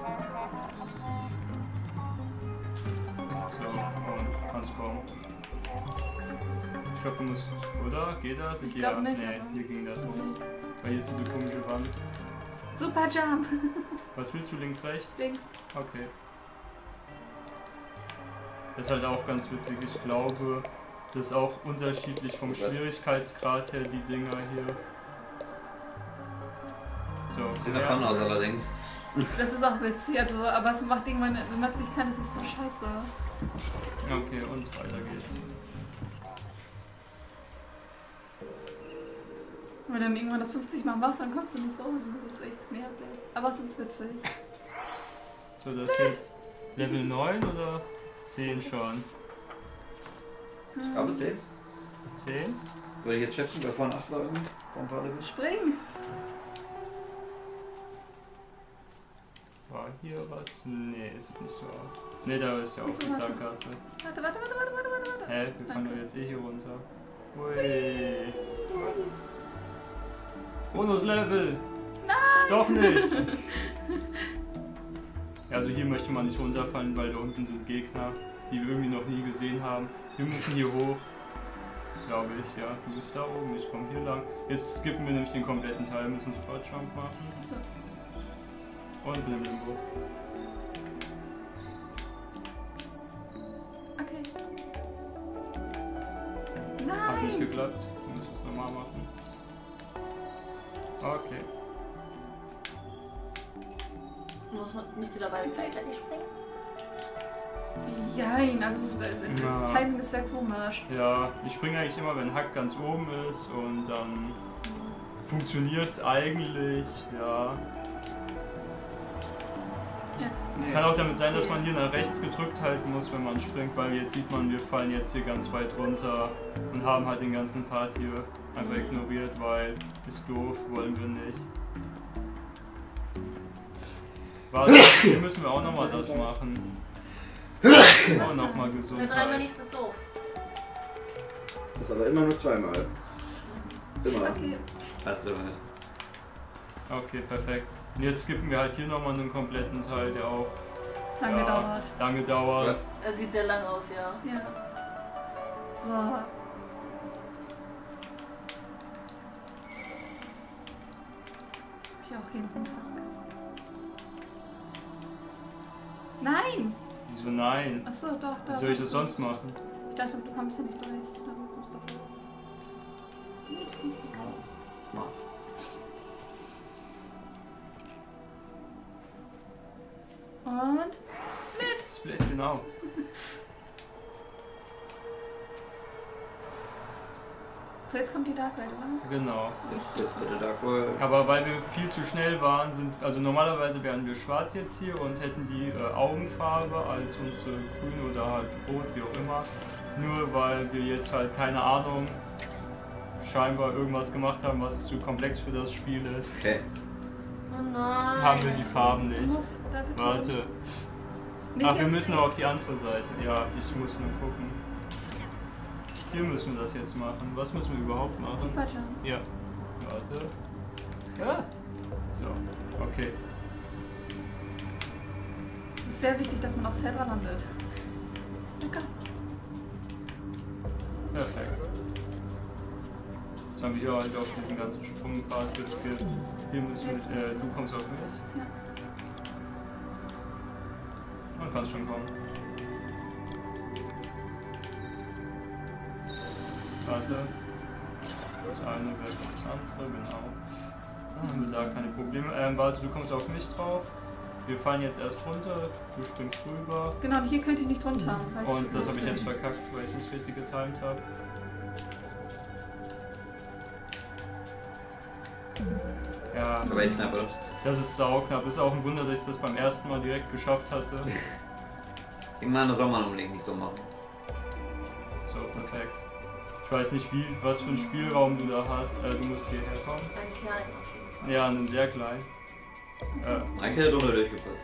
So, und kannst kommen. Ich glaube, du musst, oder? Geht das? Ich glaub nicht, Nee, aber- hier ging das Also, nicht. Weil hier ist diese komische Wand. super Jump. Was willst du, links, rechts? Links. Okay. Das ist halt auch ganz witzig. Ich glaube, das ist auch unterschiedlich vom Schwierigkeitsgrad her, die Dinger hier. So. Sieht nach Fun aus allerdings. Das ist auch witzig, also, aber es macht irgendwann, wenn man es nicht kann, ist es so scheiße. Okay, und weiter geht's. Wenn du dann irgendwann das 50 Mal machst, dann kommst du nicht rum. Das ist echt nervig. Aber es ist witzig. So, das ist jetzt Level 9 oder 10 schon? Ich glaube 10. 10? Würde ich jetzt schätzen, bei vorhin 8 war irgendwie. Vor ein paar Levels. Spring! War hier was? Nee, sieht nicht so aus. Nee, da ist ja auch Achso, die warte. Sackgasse. Warte. Hä? Wir fahren doch jetzt eh hier runter. Ui. Bonus-Level! Nein! Doch nicht! Ja, also hier möchte man nicht runterfallen, weil da unten sind Gegner, die wir irgendwie noch nie gesehen haben. Wir müssen hier hoch. Glaube ich, ja. Du bist da oben, ich komme hier lang. Jetzt skippen wir nämlich den kompletten Teil, müssen Super Jump machen. So. Und bin im Limbo. Okay. Hat nicht Nein! geklappt. Wir müssen es nochmal machen. Okay. Müsst ihr dabei gleichzeitig springen? Jein, also das Ja. Timing ist sehr komisch. Ja, ich springe eigentlich immer, wenn Hack ganz oben ist und dann funktioniert es eigentlich, ja. Jetzt. Es kann auch damit sein, dass man hier nach rechts gedrückt halten muss, wenn man springt, weil jetzt sieht man, wir fallen jetzt hier ganz weit runter und haben halt den ganzen Part hier einfach ignoriert, weil ist doof, wollen wir nicht. Warte, hier müssen wir auch nochmal das machen. Das ist auch nochmal gesund. Wenn dreimal liest, ist doof. Das ist aber immer nur zweimal. Immer. Okay. Hast du mal. Okay, perfekt. Und jetzt skippen wir halt hier nochmal einen kompletten Teil, der auch Lange dauert. Lange dauert. Er sieht sehr lang aus, ja. Ja. So. Ich auch hier noch einen Fang. Nein! Wieso nein? Achso, doch, da. Wie soll ich das sonst machen? Ich dachte, du kommst ja nicht durch. Na, du kommst doch. Smart. Und. Split! Split, genau. So, jetzt kommt die Dark Ride, oder? Genau. Jetzt wird der Dark World. Aber weil wir viel zu schnell waren, also normalerweise wären wir schwarz jetzt hier und hätten die Augenfarbe als unsere grün oder halt rot, wie auch immer. Nur weil wir jetzt halt, keine Ahnung, scheinbar irgendwas gemacht haben, was zu komplex für das Spiel ist. Okay. Oh nein. Haben wir die Farben Du nicht. musst da bitte. Warte. Ach, wir müssen noch auf die andere Seite. Ja, ich muss nur gucken. Hier müssen wir das jetzt machen. Was müssen wir überhaupt machen? Superjump. Ja. Warte. Ja. So, okay. Es ist sehr wichtig, dass man auf Cedra landet. Danke. Perfekt. Jetzt haben wir hier halt auf diesen ganzen Sprungpfad geskippt. Hier müssen wir, du kommst auf mich. Ja. Man kann schon kommen. Warte. Das eine wäre das andere, genau. Dann haben wir da keine Probleme. Warte, du kommst auf mich drauf. Wir fallen jetzt erst runter, du springst rüber. Genau, und hier könnt ihr nicht runter. weil es Und das habe ich ist- jetzt verkackt, weil ich es nicht richtig getimt habe. Ja, Aber echt knapp, oder? das ist sauknapp. Ist auch ein Wunder, dass ich das beim ersten Mal direkt geschafft hatte. Irgendwann, das soll man unbedingt nicht so machen. So, perfekt. Ich weiß nicht, was für einen Spielraum du da hast. Du musst hierher kommen. Ein kleiner auf jeden Fall. Ja, einen sehr kleinen. Eigentlich hätte drunter durchgepasst.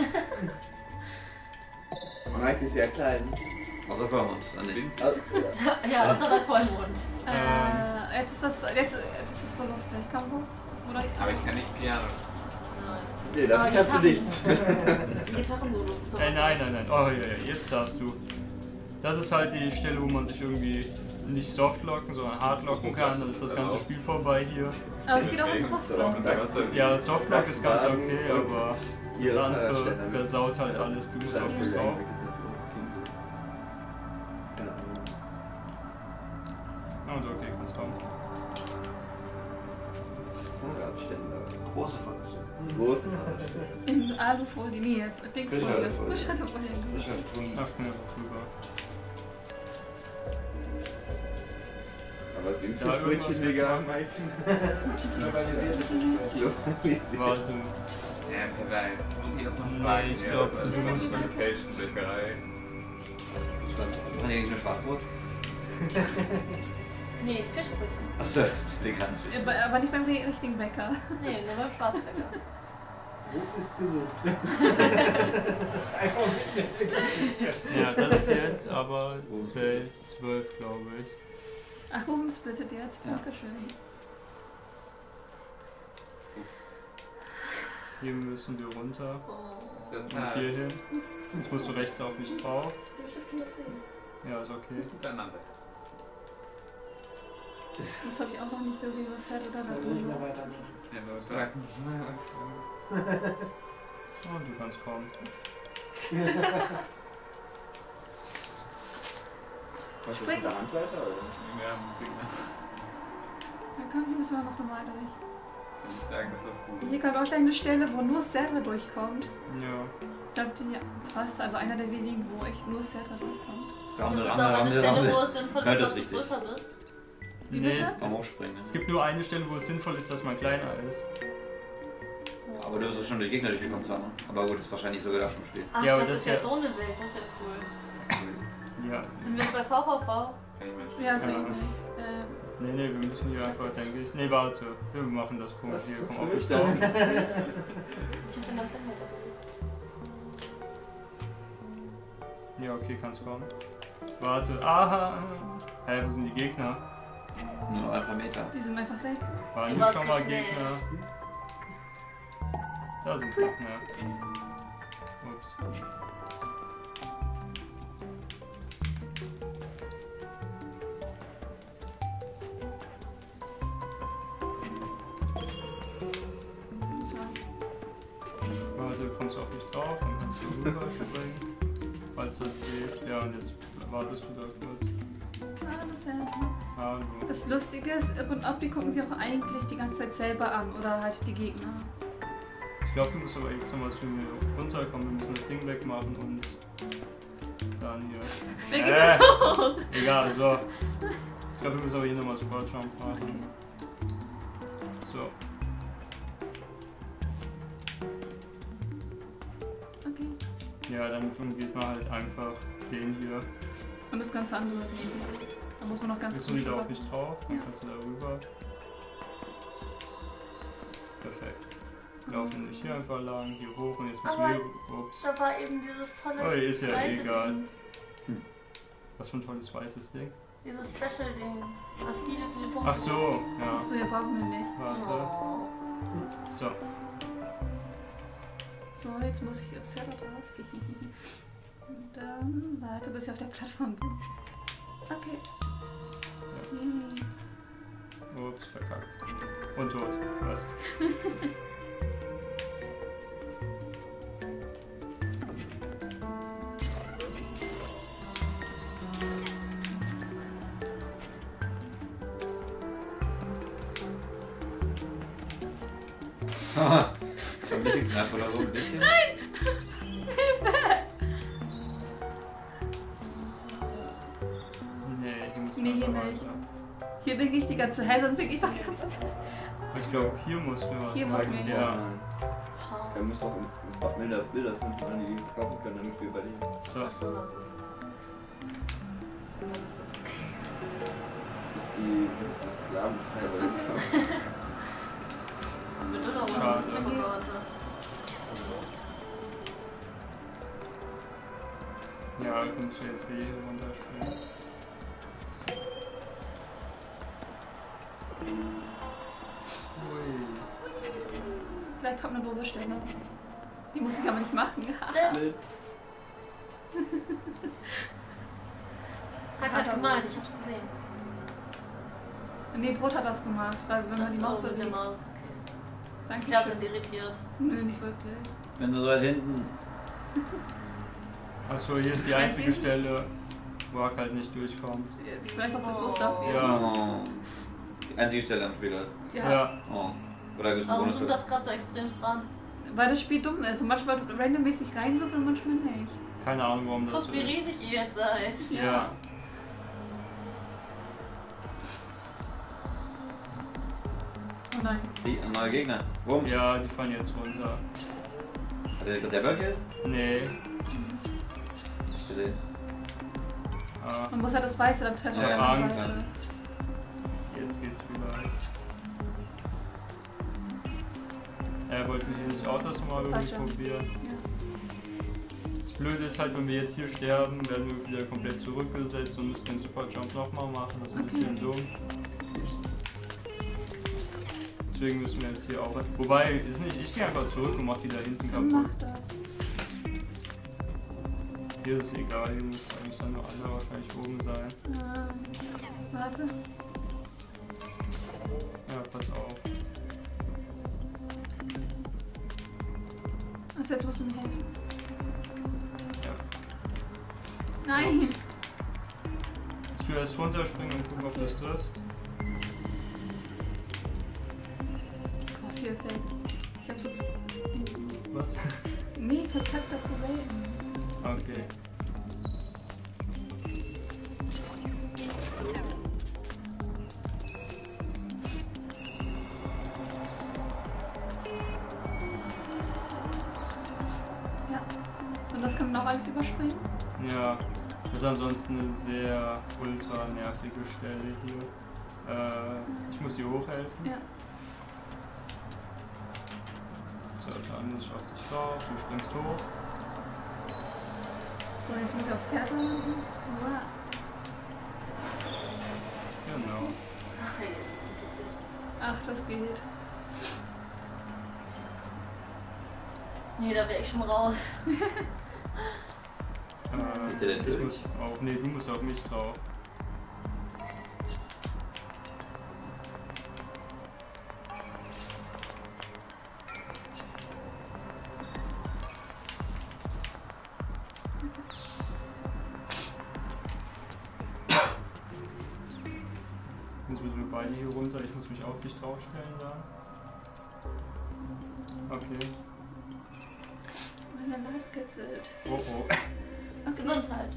Man eigentlich sehr klein. Außer Vormund. Dann nicht. Ja, das ist aber Vollmond. Jetzt ist das ist so lustig. Komm hoch. Oder ich Aber ich kann nicht Piano. Nee, dafür kannst du nichts. Gitarrenmodus. Nein. Oh ja, jetzt darfst du. Das ist halt die Stelle, wo man sich irgendwie nicht softlocken, sondern hardlocken kann. Dann ist das ganze Spiel vorbei hier. Aber es geht auch in Softlock. Ja, Softlock ist ganz okay, aber das Ihre andere Fahrradständer. versaut halt alles. Du musst auf mich drauf. Und okay, kannst kommen. Fahrradständer. Große Fahrradständer. Große Fahrradständer. In Alufolie. Nee, Dingsfolie. Frischhaltefolie. Frischhaltefolie. Ach, schnell rüber. Aber es sind Ja, irgendwas Fischbrötchen mit vegan. Globalisierte Fußball. Ja, wer weiß. Muss ich erst noch Nee, fragen. ich glaub, also du musst- eine Fälschenbäckerei. Kann ich nicht ein Schwarzbrot? Nee, Fischbrötchen. Achso, den kann ich. Aber nicht beim richtigen Bäcker. Nee, nur beim Schwarzbäcker. Wo ist gesund? Einfach nicht. Ja, das ist jetzt aber Feld 12, glaube ich. Ach, Ruben splittet jetzt. Ja. Dankeschön. Hier müssen wir runter Oh. Ist das und hier hin. Jetzt musst du rechts auf mich drauf. Bestimmt deswegen. Ja, ist okay. Miteinander. Das habe ich auch noch nicht gesehen, was Cedra da Kann drin nicht mehr war. weitermachen. Ja, nur sagen. Und du kannst kommen. Was ist Spring. mit der Handleiter? Oder? Ja, Finger. Dann komm, hier müssen wir noch normal durch. Ich muss sagen, das ist gut. Hier kommt auch gleich eine Stelle, wo nur Cedra durchkommt. Ja. Ich glaube, die fast, also einer der wenigen, wo echt nur Cedra durchkommt. Rammel, Das ist auch eine Stelle, wo es sinnvoll Ja, ist, das dass du ist richtig. größer bist. Wie Nee, bitte? Am Hochspringen. es gibt nur eine Stelle, wo es sinnvoll ist, dass man kleiner ist. Aber du bist schon durch Gegner durchgekommen zweimal. Aber gut, ist wahrscheinlich so gedacht im Spiel. Ach, Ja, aber das das ist ja- jetzt so eine Welt, das ist ja cool. Ja. Sind wir jetzt bei VVV? Kann ich mir Ja, so Ja. irgendwie. Nee, wir müssen hier einfach, denke ich. Nee, warte. Wir machen das komisch hier. Komm auf mich Was drauf. Ich hab den ganz Ende. Ja, okay, kannst kommen. Warte. Aha! Hä, wo sind die Gegner? Nur noch ein paar Meter. Die sind einfach weg. Waren hier schon mal Gegner? Da sind Gegner. Ups. Warte, du kommst auf mich drauf, dann kannst du rüberspringen. Falls das geht. Ja, und jetzt wartest du da kurz. Hallo Sam. Hallo. Das Lustige ist, ob die gucken sich auch eigentlich die ganze Zeit selber an oder halt die Gegner. Ich glaube, du musst aber jetzt nochmal zu mir runterkommen. Wir müssen das Ding wegmachen und dann hier. Wer geht das hoch? Egal, so. Ich glaube, wir müssen aber hier nochmal Superjump machen. So. Okay. Ja, damit umgeht man halt einfach den hier. Und das ganze andere. Da muss man noch ganz Bist du wieder auf mich drauf? Dann Ja. kannst du da rüber. Perfekt. Laufen nicht hier einfach lang, hier hoch und jetzt müssen Aber wir. Ups. Da war eben dieses tolle Oh, ist ja weiße egal. Ding. Was für ein tolles weißes Ding. Dieses Special-Ding, was viele, viele Punkte. Ach so, ja. Achso, ja, brauchen wir nicht. Warte. Oh. So. So, jetzt muss ich aufs Server drauf. Und dann warte, bis ich auf der Plattform bin. Okay. Ups, verkackt. Und tot. Was? Ein bisschen knapp oder so, ein bisschen. Nee, hier muss Nee, hier einfach nicht. weiter. Hier denke ich die ganze Zeit, sonst denke ich doch die ganze Zeit. Ich glaube, hier mussten wir was Hier machen. müssen wir Ja. Schau. Wir müssen doch ein paar Bilder finden, die wir verkaufen können, damit wir überleben. So. Achso. Dann ist das okay. Bis das Ladenteil überlebt. Mit oder ohne Schade. verbaut Ja, kommst du jetzt hier runterspringen. Ui. Gleich kommt eine doofe Stelle. Die muss ich aber nicht machen. Hat gemalt, ich hab's gesehen. Nee, Brot hat das gemacht, weil wenn man die Maus mit der bewegt. Maus, okay. Danke Ich glaube, schön. das irritiert. Nö, nicht wirklich. Wenn du so weit hinten. Achso, hier ist die einzige Stelle, wo Hack halt nicht durchkommt. Ich bin einfach zu groß dafür. Ja. Oh. Die einzige Stelle am Spiel ist. Ja. Ja. Oh. Oder gibt es Warum Bonus? zoomt das gerade so extremst dran? Weil das Spiel dumm ist und manchmal randommäßig reinsucht und manchmal nicht. Keine Ahnung, warum das so Guck, wie ist. riesig ihr jetzt seid. Ja. Oh nein. Wie? Ein neuer Gegner. Wumms. Ja, die fallen jetzt runter. Hat der gerade selber gekillt? Nee. Gesehen. Ah, Man muss halt das Weiße dann treffen Ja, auf der anderen Angst. Seite. jetzt geht's wieder. Wollten wir hier nicht auch das nochmal irgendwie Super, probieren? Ja. Das Blöde ist halt, wenn wir jetzt hier sterben, werden wir wieder komplett zurückgesetzt und müssen den Superjump nochmal machen. Das ist ein bisschen dumm. Deswegen müssen wir jetzt hier auch. Wobei, ist nicht, ich gehe einfach zurück und mach die da hinten Dann kaputt. mach das. Hier ist es egal, hier muss eigentlich dann noch einer wahrscheinlich oben sein. Warte. Ja, pass auf. Achso, jetzt musst du mir helfen. Ja. Nein! Willst du erst runterspringen und gucken, ob du es triffst? Oh, viel Fake. Ich hab's jetzt. Was? Nee, verkackt das so selten. Okay. Ja. Und das kann man auch alles überspringen? Ja, das ist ansonsten eine sehr ultra nervige Stelle hier. Ich muss dir hochhelfen. Ja. So, dann muss ich auf dich drauf, du springst hoch. So, jetzt muss ich aufs Server landen. Wow. Genau. Ach, hey, ist das kompliziert. Ach, das geht. Nee, da wäre ich schon raus. Geht der denn Ich durch? muss auch. Nee, du musst auf mich drauf. Jetzt müssen wir beide hier runter. Ich muss mich auf dich draufstellen da. Okay. Meine Nase kitzelt. Oh oh. Okay. Gesundheit.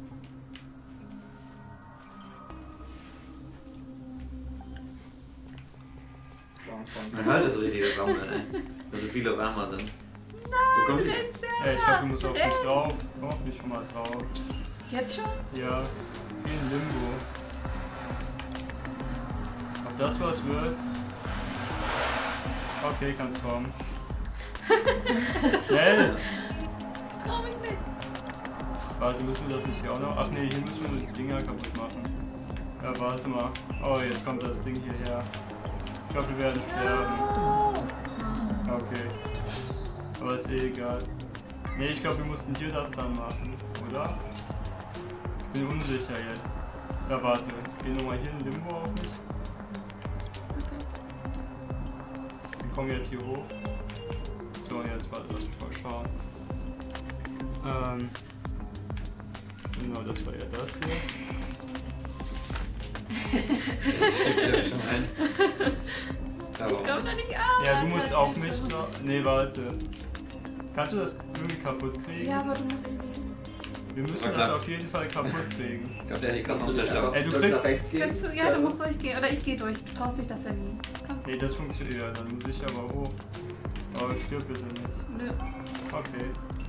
Man hört das richtige Raum, ey. Weil so viele auf einmal sind. Wo kommt die? Ey, ich glaube, du musst auf mich drauf. Komm auf mich schon mal drauf. Jetzt schon? Ja. Wie in Limbo. Ob das was wird? Okay, kann's kommen. Schnell! Trau mich nicht. Warte, müssen wir das nicht hier auch noch? Ach nee, hier müssen wir die Dinger kaputt machen. Ja, warte mal. Oh, jetzt kommt das Ding hierher. Ich glaube, wir werden sterben. Okay. Aber ist eh egal. Nee, ich glaube, wir mussten hier das dann machen, oder? Ich bin unsicher jetzt. Ja, warte. Ich gehe nochmal hier in Limbo auf mich. Wir kommen jetzt hier hoch. So, und jetzt warte, lass mich mal schauen. Genau, das war ja das hier. Ich komm da nicht an. Ja, du musst auf mich drauf. Nee, warte. Kannst du das irgendwie kaputt kriegen? Ja, aber du musst irgendwie. Wir müssen das auf jeden Fall kaputt kriegen. Ich glaube, der Kannst du Helikopter zerstört. Ey, du nach kriegst. rechts gehen? Kannst du, ja, du musst durchgehen. Oder ich gehe durch. Du traust dich das ja nie. Komm. Nee, das funktioniert. Ja, dann muss ich aber hoch. Aber stirb bitte nicht. Nö. Okay.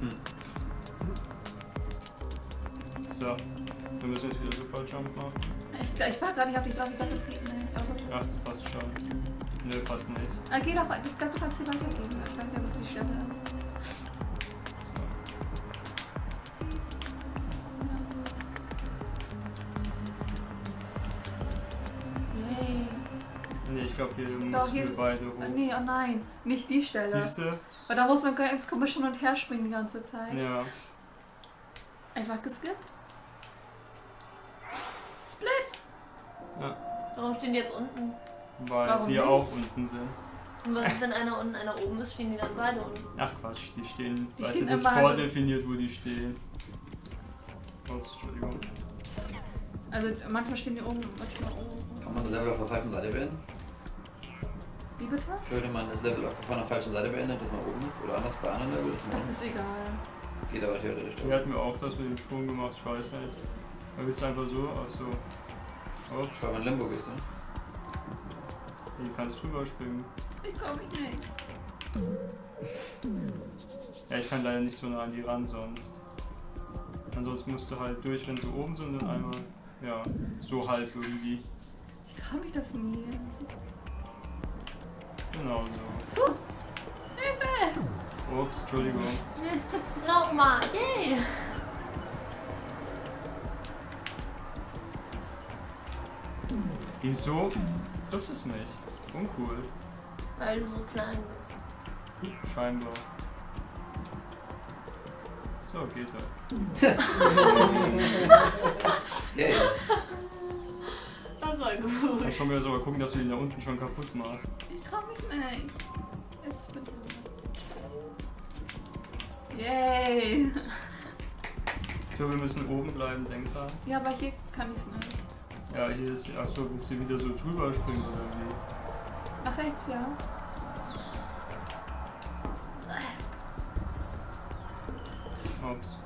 So. Dann müssen wir jetzt wieder Super Jump machen. Ich war gar nicht auf dich drauf. Ich glaube, das geht nicht. Aber das Ach, das passt schon. Nö, passt nicht. Geh doch weiter. Ich glaube, du kannst hier weitergehen. Ich weiß ja, was die Stelle ist. So. Yay. Nee, ich glaube, hier Doch, müssen hier wir ist. beide hoch. Nee, oh nein. Nicht die Stelle. Siehst du? Weil da muss man ganz komisch hin und her springen die ganze Zeit. Ja. Einfach geskippt. Split. Ja. Warum stehen die jetzt unten? Weil Warum wir nicht? auch unten sind. Und was ist, wenn einer unten, einer oben ist, stehen die dann beide unten? Ach Quatsch, die stehen. Die Weißt stehen du, das ist immer halt- vordefiniert, wo die stehen. Ups, Entschuldigung. Also manchmal stehen die oben, manchmal oben. Kann man das Level auf der falschen Seite beenden? Wie bitte? Würde man das Level von der falschen Seite beenden, dass man oben ist? Oder anders bei anderen Level? Das ist egal. Geht aber theoretisch. Wir hatten wir auch das mit dem Sprung gemacht, ich weiß nicht. Da bist du einfach so, achso. Ups, Weil man Limbo ist, ne? hier kannst du drüber springen. Ich trau mich nicht. Ja, ich kann leider nicht so nah an die ran sonst. Ansonsten musst du halt durch, wenn sie oben sind und einmal, ja, so halb irgendwie. Ich trau mich das nie. Genau so. Hilfe! Ups, Entschuldigung. Nochmal, yay! Wieso trifft es mich? Uncool. Weil du so klein bist. Scheinbar. So, geht er. Yay. Das war gut. Jetzt können wir jetzt aber gucken, dass du ihn da unten schon kaputt machst. Ich trau mich nicht. Jetzt bitte. Yay! Ich glaube, wir müssen oben bleiben, denk dran. Ja, aber hier kann ich's nicht. Ja, hier ist. Achso, willst du wieder so drüber springen oder wie? Nach rechts, ja. Ups.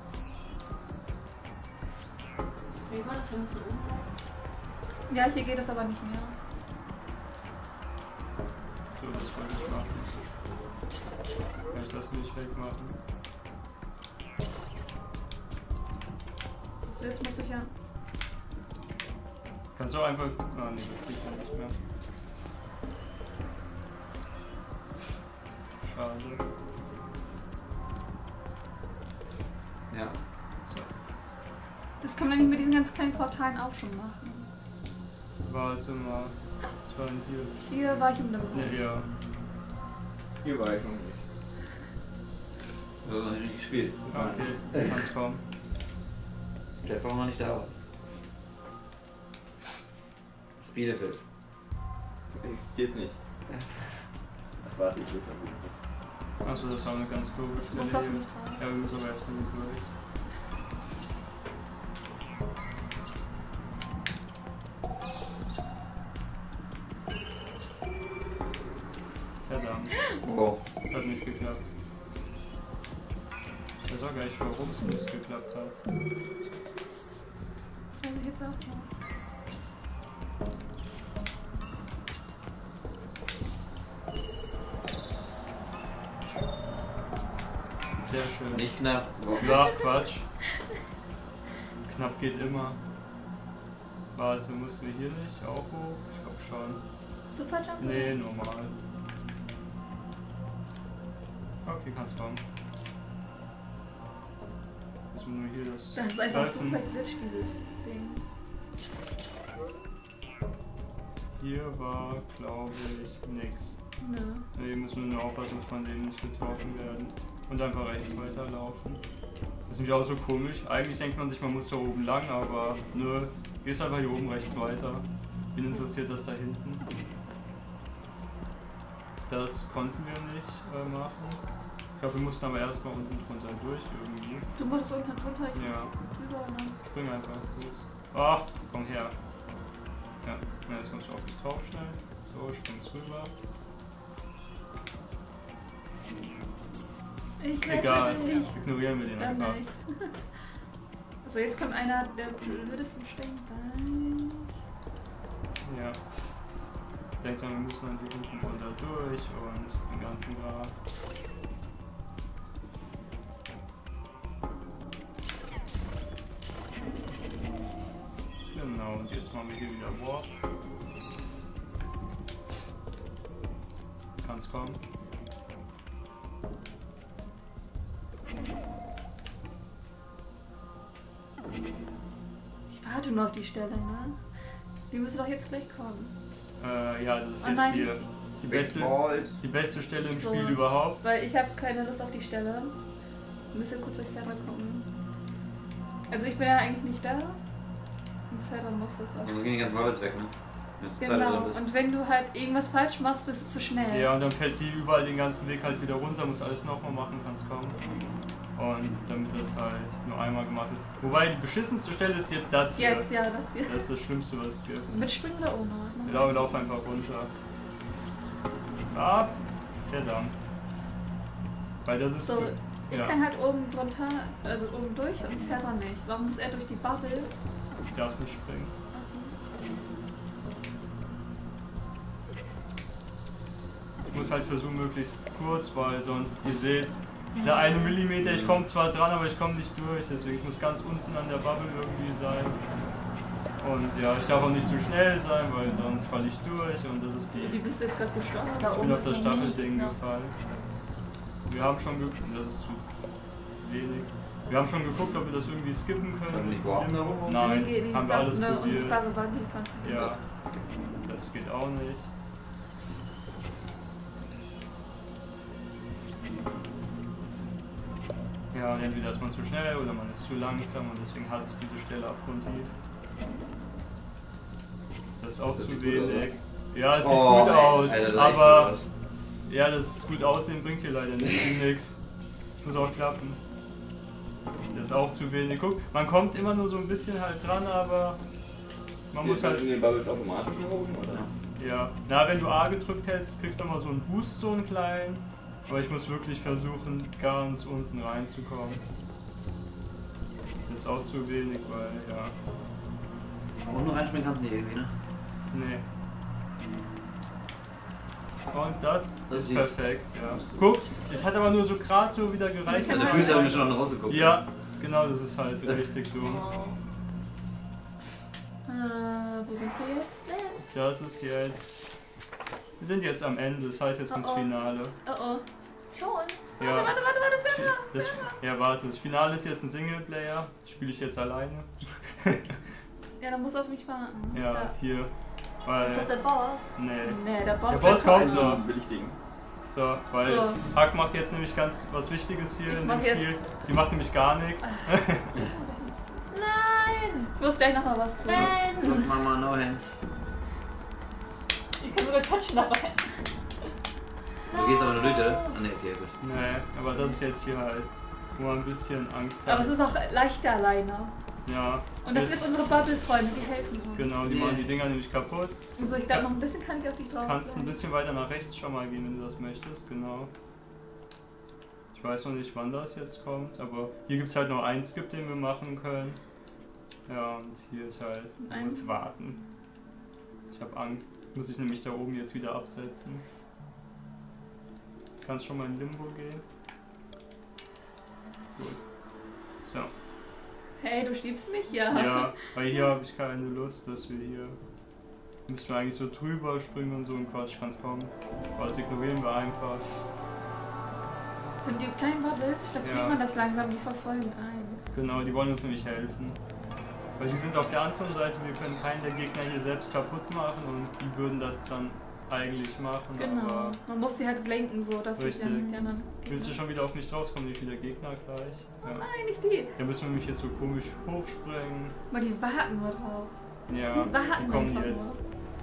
Wie war das? Wir müssen oben bleiben. Ja, hier geht es aber nicht mehr. So, das wollte ich machen. Kann ich das nicht wegmachen? So, jetzt muss ich ja. Kannst du auch einfach. Ah, nee, das geht ja nicht mehr. Schade. Ja. So. kann man nämlich mit diesen ganz kleinen Portalen auch schon machen. Warte mal. Was war denn hier? Hier war ich im Limbo. Ja. Hier war ich noch nicht. Du hast noch nicht gespielt. Okay, kannst kommen. Der ist auch noch nicht da. Das Bielefeld. Existiert nicht. Ach warte, ich will versuchen. Achso, das war eine ganz doofe Das muss Stelle doch hier. nicht rein. Ja, wir müssen aber erst mal hier durch. Verdammt. Oh. Hat nicht geklappt. Ich weiß auch gar nicht, warum es nicht geklappt hat. Das weiß ich jetzt auch noch. Sehr schön. Nicht knapp. Ja, Quatsch. Knapp geht immer. Warte, mussten wir hier nicht auch hoch? Ich glaub schon. Superjump? Nee, normal. Okay, kannst kommen. Müssen wir nur hier das. Das ist einfach treffen. super glitch, dieses Ding. Hier war, glaube ich, nix. Ja. Nee, müssen wir nur aufpassen, dass von denen nicht getroffen werden. Und einfach rechts weiterlaufen. Das ist nämlich auch so komisch. Eigentlich denkt man sich, man muss da oben lang, aber nö. Gehst einfach hier oben rechts weiter. Wen interessiert das da hinten? Das konnten wir nicht machen. Ich glaube, wir mussten aber erstmal unten drunter durch irgendwie. Du musst unten drunter, ich Ja. muss drüber und dann. Spring einfach. Gut. Ach, komm her. Ja, na, jetzt kommst du auf dich drauf schnell. So, springst rüber. Ich Egal, nicht. ignorieren wir den Dann einfach. nicht. Also jetzt kommt einer der blödesten Stellen rein. Ja. Denkt dran, wir müssen dann hier unten runter durch und den ganzen Grad. Genau, und jetzt machen wir hier wieder Warp. Kannst kommen. Ich warte nur auf die Stelle, ne? Die müsste doch jetzt gleich kommen. Ja, das ist Oh jetzt nein. hier. Das ist die beste Stelle im So. Spiel überhaupt. Weil ich habe keine Lust auf die Stelle. Wir müssen kurz bei Sarah gucken. Also ich bin ja eigentlich nicht da. Und Sarah muss das auch. Und dann gehen die ganzen Bubbles weg, ne? Wenn du zur Zeit Genau. drin bist. Und wenn du halt irgendwas falsch machst, bist du zu schnell. Ja, und dann fällt sie überall den ganzen Weg halt wieder runter, muss alles nochmal machen, kann's kommen. Und damit das halt nur einmal gemacht wird. Wobei die beschissenste Stelle ist jetzt das hier. Jetzt, ja, das hier. Das ist das Schlimmste, was es gibt. Mit Springen oder ohne? Wir laufen einfach runter. Ah, verdammt. Weil das ist. So, ich ja, kann halt oben drunter, also oben durch und Sarah nicht. Warum muss er durch die Bubble? ich darf nicht springen. Ich muss halt versuchen, möglichst kurz, weil sonst, ihr seht, dieser 1 Millimeter, ich komme zwar dran, aber ich komme nicht durch, deswegen ich muss ganz unten an der Bubble irgendwie sein. Und ja, ich darf auch nicht zu schnell sein, weil sonst falle ich durch und das ist die. Wie bist du jetzt gerade gestorben? Da Ich bin oben auf ist das so ein Stachelding Mini- gefallen. Wir haben schon geguckt, das ist zu wenig. Wir haben schon geguckt, ob wir das irgendwie skippen können. Können wir nicht warten da oben? Nein, Nee, geht nicht. haben wir Das alles ist eine probiert. unsichtbare Wand, die ist dann Ja, das geht auch nicht. Ja, und entweder ist man zu schnell oder man ist zu langsam und deswegen hasse ich diese Stelle abgrundtief. Das ist auch Das zu sieht gut wenig. Ja, es sieht Oh, gut aus, Alter, das sieht aber gut aus. ja, das gut aussehen bringt hier leider nicht nix. Das muss auch klappen. Das ist auch zu wenig. Guck, man kommt immer nur so ein bisschen halt dran, aber man muss halt. in den Bubbles automatisch nach oben, oder? Ja. Na, wenn du A gedrückt hältst, kriegst du mal so einen Boost, so einen kleinen. Aber ich muss wirklich versuchen, ganz unten reinzukommen. Das ist auch zu wenig, weil, ja. Und nur reinspringen kannst du nicht irgendwie, ne? Nee. Und das Das ist sieht- perfekt, ja. Guck, es hat aber nur so gerade so wieder gereicht. Also Ja. Füße haben mir schon rausgeguckt. Ja, genau, das ist halt richtig dumm. Wo sind wir jetzt? Das ist jetzt. Wir sind jetzt am Ende, das heißt jetzt kommt's Oh, oh. Finale. Oh oh. Schon? Ja. Warte, Das, ja, warte, das Finale ist jetzt ein Singleplayer. Das spiele ich jetzt alleine. Ja, dann muss auf mich warten. Ja, Da. hier. Weil, Ist das der Boss? nee. Nee, der Boss, Der Boss kommt So, so. belichtigen. So, weil So. Hack macht jetzt nämlich ganz was Wichtiges hier Ich in mach dem jetzt- Spiel. Sie macht nämlich gar nichts. Jetzt muss ich nichts tun. Nein! Ich muss gleich nochmal was tun. Ben! Und Mama, no hands. Ich kann sogar touchen dabei. Du gehst aber nur durch, oder? Ah, ne, okay, gut. Nee, aber das ist jetzt hier halt, wo man ein bisschen Angst Aber hat. es ist auch leichter alleine. Ja. Und das sind jetzt unsere Bubble-Freunde, die helfen uns. Genau, die machen die Dinger nämlich kaputt. So, ich glaube noch ein bisschen kann ich auf dich drauf. Du kannst ein bisschen weiter nach rechts schon mal gehen, wenn du das möchtest, genau. Ich weiß noch nicht, wann das jetzt kommt, aber hier gibt es halt noch einen Skip, den wir machen können. Ja, und hier ist halt, man muss warten. Ich habe Angst. Muss ich nämlich da oben jetzt wieder absetzen. Kannst schon mal in Limbo gehen. Gut. So. Hey, du schiebst mich? Ja. Ja, weil hier habe ich keine Lust, dass wir hier... Müssen wir eigentlich so drüber springen und so ein Quatsch, kann's kommen. Aber das ignorieren wir einfach. Sind die kleinen Bubbles? Vielleicht Ja. sieht man das langsam, die verfolgen ein. Genau, die wollen uns nämlich helfen. Weil die sind auf der anderen Seite, wir können keinen der Gegner hier selbst kaputt machen und die würden das dann eigentlich machen. Genau. Aber Man muss sie halt lenken, so dass sie Richtig. dann die anderen. willst du schon wieder auf mich drauf? Es kommen nicht wieder Gegner gleich. Ja. Nein, nicht die. Da müssen wir mich jetzt so komisch hochspringen. Aber die warten nur drauf. Ja, Die warten die kommen einfach jetzt. nur.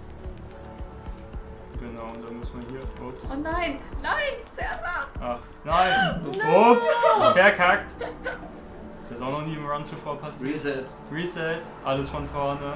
Genau, und dann müssen wir hier. Ups. Oh nein, nein, Serra! Ach, nein! Ups! Verkackt! Das ist auch noch nie im Run zuvor passiert. Reset. Reset, alles von vorne.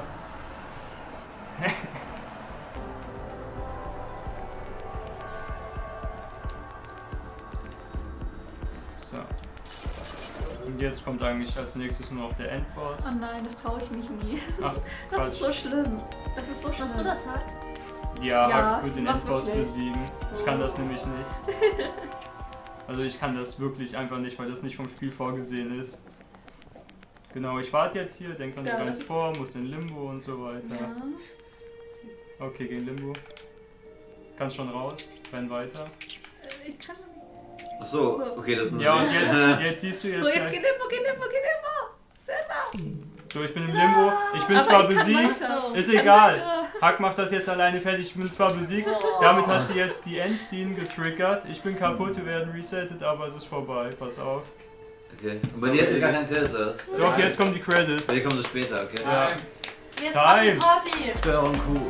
So. Und jetzt kommt eigentlich als nächstes nur noch der Endboss. Oh nein, das traue ich mich nie. Ach, Das ist so Quatsch. schlimm. Das ist so schlimm. Machst du das, Hack? Ja, Ja, Hack wird den mach's Endboss wirklich. besiegen. Ich kann das nämlich nicht. Also ich kann das wirklich einfach nicht, weil das nicht vom Spiel vorgesehen ist. Genau, ich warte jetzt hier, denk dann Ja, so ganz das ist- vor, muss in Limbo und so weiter. Ja. Okay, geh in Limbo. Kannst schon raus, renn weiter. Ich kann noch nicht. Achso, okay, das ist ein. Ja, und jetzt siehst du jetzt. So, jetzt halt- geh Limbo, geh Limbo, geh Limbo! Serra! So, ich bin im Limbo. Ich bin Aber zwar ich kann besiegt. weiter. Ist Ich kann egal. weiter. Hack macht das jetzt alleine fertig. Ich bin zwar besiegt. Damit hat sie jetzt die Endscene getriggert. Ich bin kaputt, wir werden resettet, aber es ist vorbei. Pass auf. Okay. Und bei dir ist gar kein Credits aus. Doch, jetzt kommen die Credits. Bei dir kommt es später, okay? Ja. Jetzt Time. macht die Party! Hör und cool.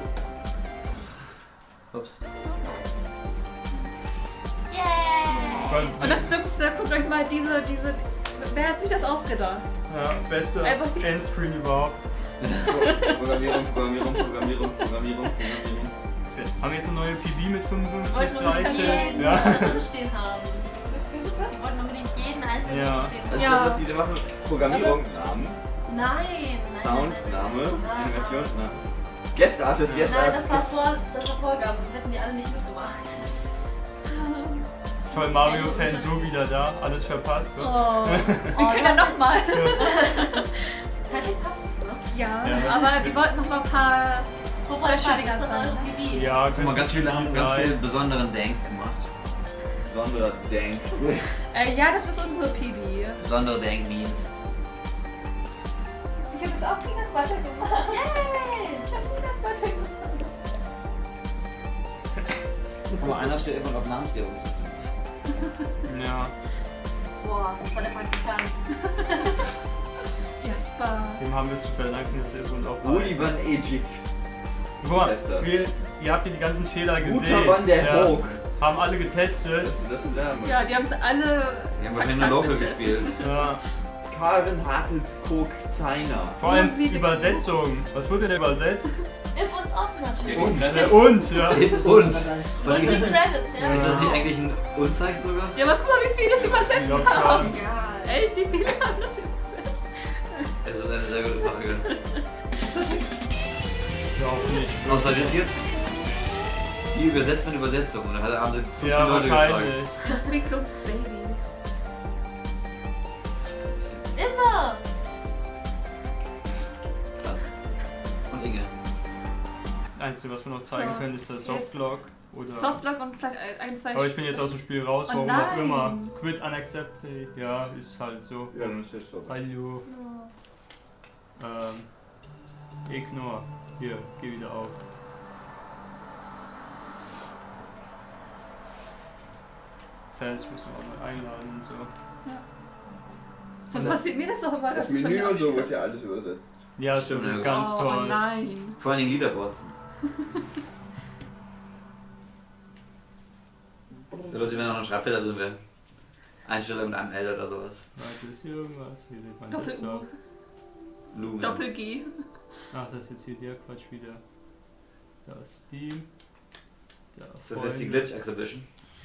Ups. Yay! Und das Dümmste, guckt euch mal diese. Wer hat sich das ausgedacht? Ja, beste Einfach die- Endscreen überhaupt. Programmierung. Haben wir jetzt eine neue PB mit Ich wollte 55, unbedingt 13? jeden Ja. da drin stehen haben. Ich wollte unbedingt jeden einzelnen Ja. da stehen haben. Ja. Was die da machen? Programmierung, Namen, Nein! Sound, nein, Name, nein. Animation, Name. Guest Artist, Guest Nein, Artist. das war Vorgabe, sonst hätten wir alle nicht mitgemacht. Toll, Mario-Fan so wieder da. Alles verpasst. Was? Oh. Wir können ja nochmal. Zeitlich passt es, ne? Ja, Ja. aber wir wollten noch mal ein paar Wobei, Special ist das eure PB? Ja, Guck mal, ganz viele haben ganz viel besonderen Dank gemacht. Besonderer Dank. Ja, das ist unsere PB. Besondere Dank-Memes. Ich habe jetzt auch Peanut Butter gemacht. Yay! Ich habe Peanut Butter gemacht. Guck mal, einer steht immer auf Namensgebung. Ja, Boah, das war der Praktikant. Jasper. dem haben wir es zu verdanken, dass er und auch Olivan Ejik. Guck mal, Heißt er. ihr habt ja die ganzen Fehler gesehen. Guter Mann, der Ja, Hook. haben alle getestet. Das sind da. Ja, die haben es alle. Die haben wahrscheinlich nur Local gespielt. Ja, Karen Hartels-Koch Zeiner. vor allem Musik- Übersetzung. Was wurde denn übersetzt? If und off natürlich. Und, ja. Und? Und die Credits, ja. Ist das nicht eigentlich ein Unzeichen sogar? Ja, aber guck mal, wie viele es übersetzt Ich glaub haben. schon. Egal. Echt, wie viele haben das übersetzt? Das ist eine sehr gute Frage. Ich glaub nicht. Was war das jetzt? Wie übersetzt man Übersetzung? Und da haben sie 15 Ja, Leute wahrscheinlich. gefragt. Three Close Babies. Immer! Krass. Und Inge. Einzige, was wir noch zeigen So, können, ist der jetzt Softlock. Oder Softlock und vielleicht ein, zwei. aber ich bin jetzt aus dem Spiel raus, Oh warum auch nein. immer. Quit unaccepted. Ja, ist halt so. Ja, dann ist das vorbei. Hallo. Ignore. Hier, geh wieder auf. Das heißt, ich muss mich auch mal einladen und so. Ja. Sonst passiert mir das auch immer. Das Menü und so wird ja alles übersetzt. Ja, das stimmt, ganz toll. Oh nein. Vor allem Leaderboards. So lustig, wenn auch noch Schreibfehler drin wären. Einstellung mit einem L oder sowas. Warte, ist hier irgendwas? Hier sieht man Doppel Desktop. Lumen. Doppel G. Ach, das ist jetzt hier der Quatsch wieder. Da ist Steam. Da Ist das jetzt die Glitch Exhibition?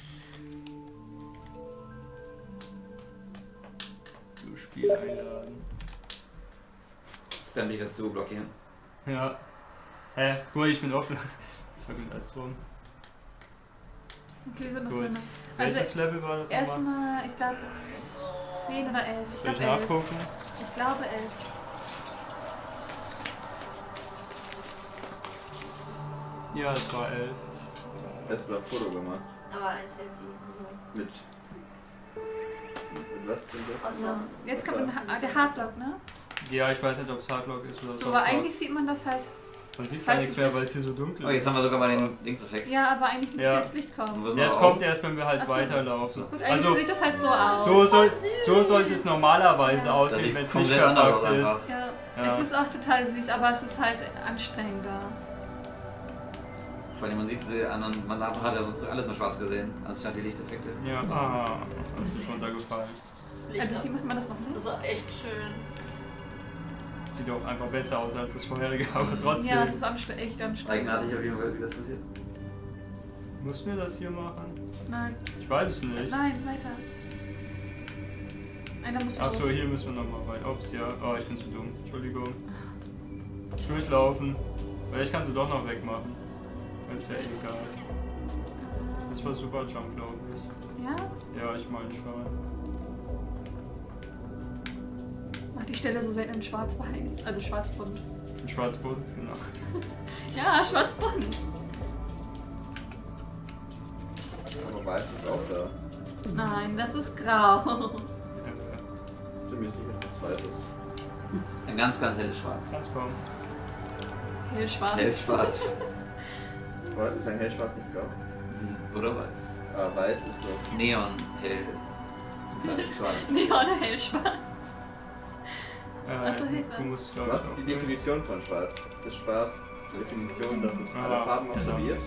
Zu Spiel einladen. Spam dich dazu blockieren. Ja. Hä? Guck mal, ich bin offen. Das war gut als rum. Okay, wir sind noch Gut. drin. Welches Also, Level war das nochmal? erstmal, ich glaube 10 oder 11. Ich Soll ich glaube 11. nachgucken? Ich glaube 11. Ja, es war 11. Jetzt mal ein Foto gemacht. Aber ein Selfie. Mit was denn das? Also, Jetzt kommt der Hardlock, ne? Ja, ich weiß nicht, ob es Hardlock ist oder So, aber Softlock. eigentlich sieht man das halt. Man sieht gar falls nichts es mehr, weil es hier so dunkel Oh, jetzt ist. haben wir sogar mal den Linkseffekt. Ja, aber eigentlich müsste Ja. jetzt Licht kommen. Ja, es kommt erst, wenn wir halt Ach so. weiterlaufen. Gut, eigentlich Also, sieht das halt so aus. so sollte es normalerweise Ja. Das aussehen, sieht wenn es nicht komplett anders aus verpackt ist. einfach. Ja. Ja. Es ist auch total süß, aber es ist halt anstrengender. Vor allem man sieht die anderen, man hat ja sonst alles nur schwarz gesehen. Also statt die Lichteffekte. Ja, das ist runtergefallen. Also hier macht man das noch nicht. das war echt schön. Sieht auch einfach besser aus als das vorherige, aber trotzdem. Ja, es ist echt anstrengend. Eigenartig auf jeden Fall, wie das passiert. Mussten wir das hier machen? Nein, Ich weiß es nicht. nein, weiter. Einer muss Achso, hoch. hier müssen wir nochmal weiter. Ups, ja. Oh, ich bin zu dumm. Entschuldigung. Durchlaufen. Weil ich kann sie doch noch wegmachen. Ist ja egal. Das war Super Jump, glaube ich. Ja? Ja, ich meine schon. Mach die Stelle so selten in schwarz-weiß. Also schwarz-bunt. In schwarz-bunt, genau. Ja, schwarz-bunt. Aber weiß ist auch da. Nein, das ist grau. Ziemlich sicher, dass weiß ist. Ein ganz, ganz helles Schwarz. Kannst kommen. Hellschwarz. Hellschwarz. Ist ein hellschwarz nicht grau? Oder weiß. Ah, weiß ist so. Neon hell. Schwarz. Neon hellschwarz. Achso, Hilfe. Du musst, glaube Was ist die Definition von schwarz? Ist schwarz die Definition, dass es alle Farben absorbiert?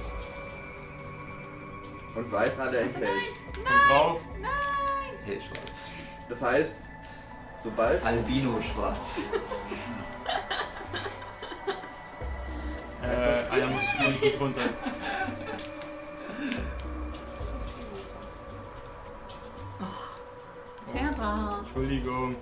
Und weiß alle enthält. Komm drauf. Hellschwarz. Das heißt, sobald Albino schwarz. Einer muss unten drunter. Terra. Entschuldigung.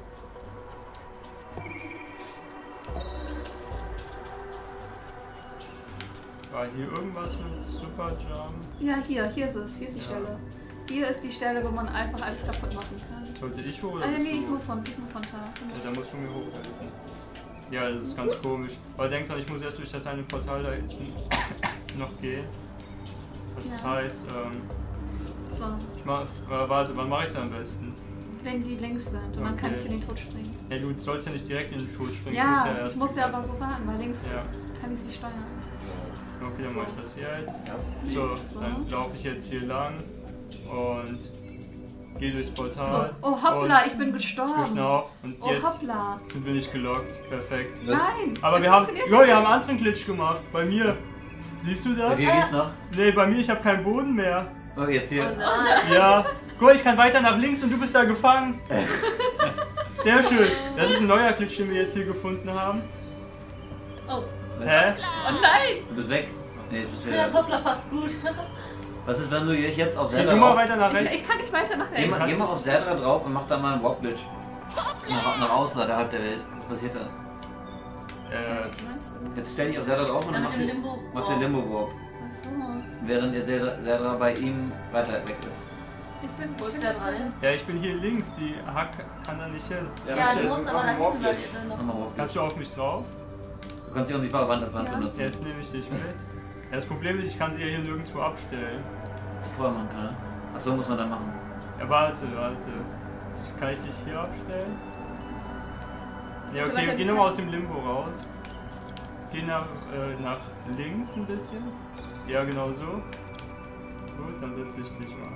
War hier irgendwas mit Super Jump? Ja, hier ist es. Hier ist die Ja. Stelle. Hier ist die Stelle, wo man einfach alles kaputt machen kann. Sollte ich hoch oder Nee, bist ich du? muss runter. Du Ja, musst- da musst du mir hochhelfen. Ja, das ist ganz komisch. Aber denk dran, ich muss erst durch das eine Portal da hinten noch gehen. Das Ja. heißt, So, ich mach, warte, wann mache ich es am besten? wenn die links sind und dann kann Okay. ich in den Tod springen. Hey, du sollst ja nicht direkt in den Tod springen. Ja, erst ich muss ja aber so warten, weil links Ja, kann ich es nicht steuern. okay, dann mache ich das jetzt. So. So, dann laufe ich jetzt hier lang und gehe durchs So, Portal. oh hoppla, ich bin gestorben. Genau, und Oh jetzt hoppla. sind wir nicht gelockt. Perfekt. Nein, Aber das wir haben, funktioniert jo, wir nicht. haben einen anderen Glitch gemacht. Bei mir. Siehst du Bei das? dir geht's noch? Nee, bei mir, ich habe keinen Boden mehr. Oh, jetzt hier. Oh nein. Ja. Guck, ich kann weiter nach links und du bist da gefangen. Sehr schön. Das ist ein neuer Glitch, den wir jetzt hier gefunden haben. Oh, Hä? oh nein. Du bist weg. Nee, jetzt bist du Das wieder. Hoppla passt gut. Was ist, wenn du dich jetzt auf Geh Zelda du mal drauf... weiter nach Ich, rechts. ich kann nicht weiter nach Geh rechts. mal auf Zelda drauf und mach da mal einen Warp-Glitch. Nach außen, innerhalb der Welt. Was passiert da? Was meinst du? Jetzt stell dich auf Zelda drauf und dann Mit dem Limbo. mach den Limbo-Warp. Achso. Während der Zelda bei ihm weiter weg ist. Wo ist der rein? Ja, ich bin hier links. Die Hack kann da nicht hin. Ja, du musst aber da hinten, weil ihr dann noch. Mach mal Warp-Glitch. Kannst du auf mich drauf? Du kannst die unsichtbare Wand als Wand Ja. benutzen. Jetzt nehme ich dich mit. Ja, das Problem ist, ich kann sie ja hier nirgendwo abstellen. Was du vorher machen kann, ne? Achso, muss man dann machen. Ja, warte. Kann ich dich hier abstellen? Ja, okay, geh nochmal aus dem Limbo raus. Geh nach links ein bisschen. Ja, genau so. Gut, dann setz dich nicht mal.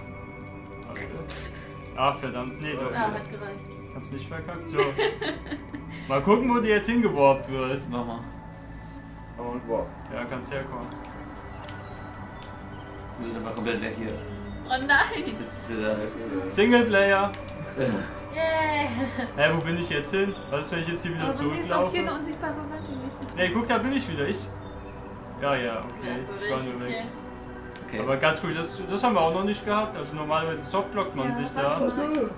Ah, verdammt, nee, doch. Ah, hat gereicht. Ich hab's nicht verkackt. So. Mal gucken, wo du jetzt hingeworfen wirst. Nochmal. Und wow. Ja, kannst herkommen. Wir sind aber komplett weg hier. Oh nein! Jetzt ist er da. Singleplayer. Yay! Hä, wo bin ich jetzt hin? Was ist, wenn ich jetzt hier wieder Aber so ist auch hier eine zurücklaufe? unsichtbare Wand im nächsten. Nee, guck, da bin ich wieder. Ich. Ja, okay. Ich war nur weg. Okay. Aber ganz gut, das haben wir auch noch nicht gehabt. Also normalerweise softlockt man sich da. Mal.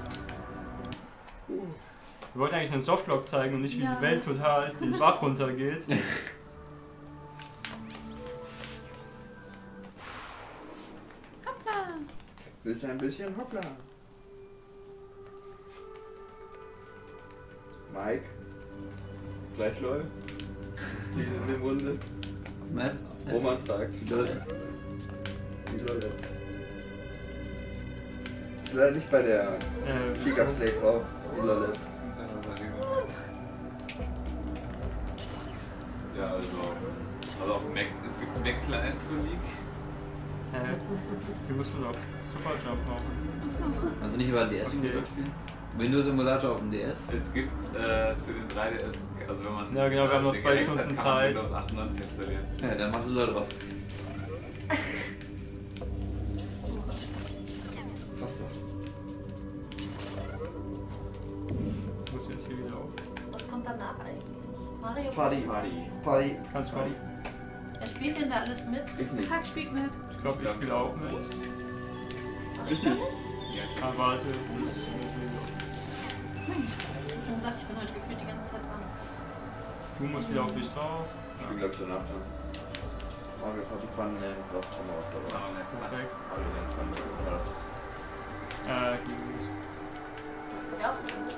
Wir wollten eigentlich einen Softlock zeigen und nicht wie Ja. die Welt total den Bach runtergeht. Hoppla! Willst du ein bisschen hoppla? Mike? Gleich LOL? Die sind im Runde. Nein. Roman fragt. Leute. Wie soll das? Ist leider nicht bei der Giga-Play drauf. Wie soll das? Ja, also auf Mac, es gibt Mac-Client für League. Hier musst du doch Superjump machen. Achso. Kannst du nicht über den DS Okay. spielen? Windows-Emulator auf dem DS? Es gibt für den 3DS, also wenn man Ja, genau, wir haben noch den 2 Gerät Stunden hat, kann man Zeit. Windows 98 installieren. Ja, dann machst du da drauf. Fast doch. Ich muss jetzt hier wieder auf. Was kommt danach eigentlich? Mario Party. Party. Party. Kannst du mal? Wer spielt denn da alles mit? Ich nicht. Hack spielt mit. Ich glaube, ich spiele auch mit. Ich nicht. Ah, warte. Ich hab schon gesagt, ich bin heute gefühlt die ganze Zeit dran. Du musst wieder auf dich drauf. Ich bin glaube ich danach dran. Mario Party Fun drauf kommen aus, aber. Perfekt. Mario Fun, aber das ist. Gut. Ja.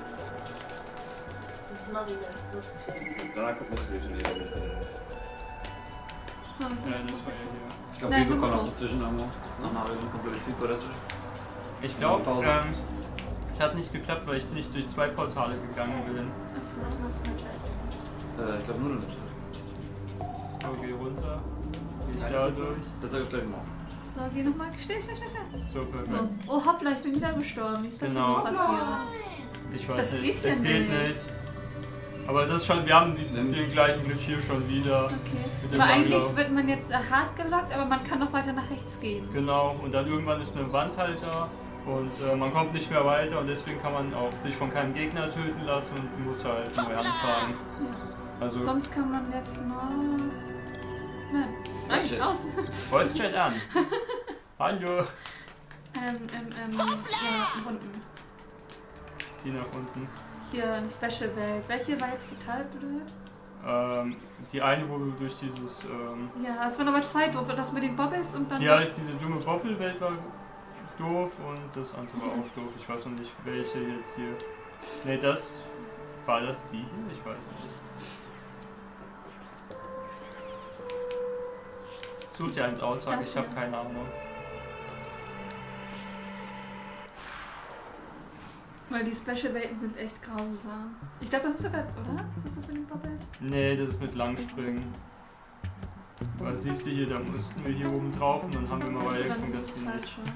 Das ist Mario Gut. Danach kommt Mystery Turnier mit. So, Das war ja hier. Ich glaube, Nein, wir bekommen so. noch dazwischen irgendwo. Nach Mario kommt glaube ich viel dazwischen. Ich glaube, Pause. es hat nicht geklappt, weil ich nicht durch 2 Portale gegangen bin. Achso. Was machst du mit Scheiße? Ich glaube nur damit. So, geh runter. Geh da durch. Das sag ich gleich mal. So, geh nochmal. Schnell. So, perfekt. So. Oh hoppla, ich bin wieder gestorben. Wie ist das Genau. denn passiert? Ich weiß Das nicht. geht ja es geht nicht. nicht. Aber das ist schon, wir haben den gleichen Glitch hier schon wieder. Okay. Mit dem Aber eigentlich Langlauf. wird man jetzt hart gelockt, aber man kann noch weiter nach rechts gehen. Genau, und dann irgendwann ist eine Wand halt da und man kommt nicht mehr weiter und deswegen kann man auch sich von keinem Gegner töten lassen und muss halt neu anfangen. Also Sonst kann man jetzt noch... Nein, Shit. aus. Voice Chat an. Hallo. Ja, unten. Die nach unten. Hier eine Special Welt. Welche war jetzt total blöd? Die eine, wo du durch dieses... Ja, es waren aber 2 doof. Das mit den Bobbles und dann ja, das... ist diese dumme Boppelwelt war doof und das andere war auch doof. Ich weiß noch nicht, welche jetzt hier... Ne, das... War das die hier? Ich weiß nicht. Such dir eins aus, sag ich habe keine Ahnung. Weil die Special-Welten sind echt grausam. Ich glaube, das ist sogar... Oder? Ist das mit den Bobbles? Nee, das ist mit Langspringen. Weil siehst du hier, da mussten wir hier oben drauf und dann haben wir mal Also, dann weitergesprungen, ist dass das die nicht. falsche.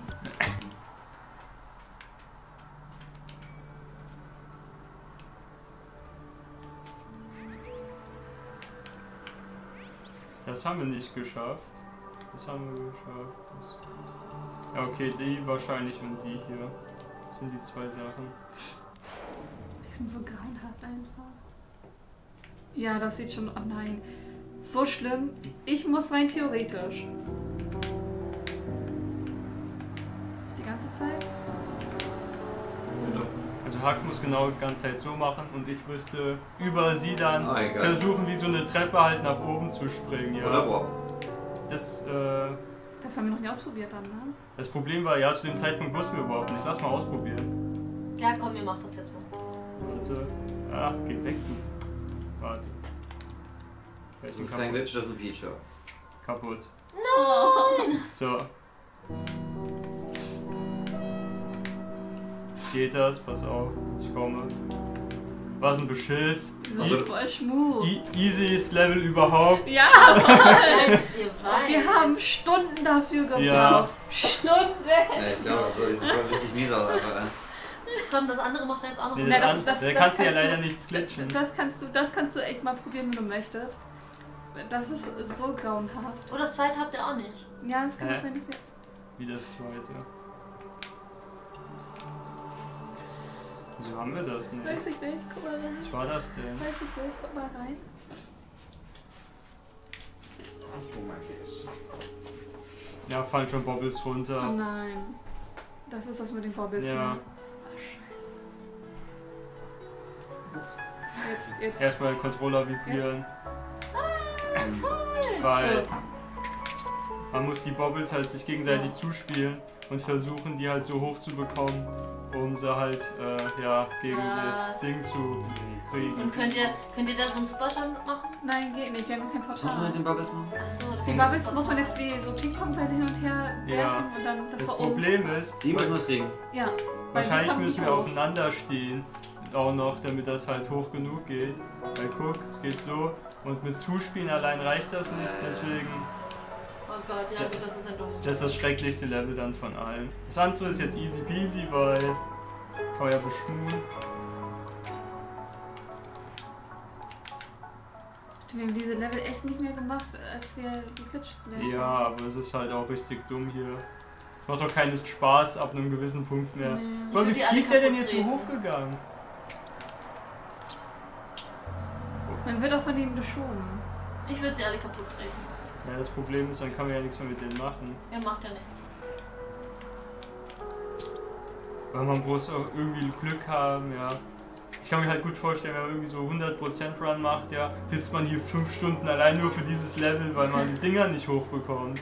Das haben wir nicht geschafft. Das haben wir geschafft. Das ja, okay, die wahrscheinlich und die hier. Das sind die 2 Sachen. Die sind so grauenhaft einfach. Ja, das sieht schon... Oh nein. So schlimm. Ich muss rein theoretisch. Die ganze Zeit? So. Also Hack muss genau die ganze Zeit so machen und ich müsste über sie dann egal. versuchen, wie so eine Treppe halt nach oben zu springen. Ja. Oder boah. Das, Das haben wir noch nie ausprobiert dann, ne? das Problem war, ja, zu dem Zeitpunkt wussten wir überhaupt nicht. Lass mal ausprobieren. Ja, komm, ihr macht das jetzt mal. Warte. Ah, geh weg, du. Warte. Das ist kein Glitch, das ist ein Feature. Kaputt. Nein! So. Geht das? Pass auf. Ich komme. Was ein Beschiss. Das ist voll schmug. Easiest Level überhaupt. Ja, voll. Wir haben Stunden dafür gebraucht. Ja. Stunden. Ja, ich glaube, das sieht voll richtig mies aus. Komm, das andere macht er jetzt auch noch. Nee, Na, da kannst du ja leider nichts glitschen. Das kannst du echt mal probieren, wenn du möchtest. Das ist so grauenhaft. Oh, das zweite habt ihr auch nicht. Ja, es kann auch sein, dass ihr... Wie das zweite. Wieso haben wir das nicht? Weiß ich nicht, guck mal rein. Was war das denn? Weiß ich nicht, guck mal rein. Ja, fallen schon Bobbles Oh runter. nein. Das ist das mit den Bobbles, Ja. ne? Ach, scheiße. Jetzt. Erstmal den Controller vibrieren. Toll! Weil So. man muss die Bobbles halt sich gegenseitig zuspielen und versuchen, die halt so hoch zu bekommen, um sie halt gegen das Ding zu kriegen. Und könnt ihr da so einen Superjump machen? Nein, geht nicht, wir haben kein Was machen wir Portal. mit den Bubbles machen? Achso, das Die Bubbles muss man jetzt wie so Ping-Pong-Bälle hin und her werfen Ja. und dann das Das so Problem ist, Die müssen wir es kriegen. Ja. wahrscheinlich müssen wir aufeinander stehen, auch noch, damit das halt hoch genug geht. Weil guck, es geht so und mit Zuspielen allein reicht das nicht, deswegen Oh Gott, ja gut, das ist ein dummes. das ist das schrecklichste Level dann von allen. Das andere ist jetzt easy peasy, weil kann man ja beschmuhen. Wir haben diese Level echt nicht mehr gemacht, als wir geglitscht sind. Ja, aber es ist halt auch richtig dumm hier. Es macht doch keinen Spaß ab einem gewissen Punkt mehr. Nee. Aber würd wie die alle ist der denn kaputt jetzt so treten. hochgegangen? Man wird auch von denen geschoben. Ich würde sie alle kaputt treten. Ja, das Problem ist, dann kann man ja nichts mehr mit denen machen. Ja, macht ja nichts. Weil man muss auch irgendwie Glück haben, ja. Ich kann mir halt gut vorstellen, wenn man irgendwie so 100% Run macht, ja, sitzt man hier 5 Stunden allein nur für dieses Level, weil man die Dinger nicht hochbekommt.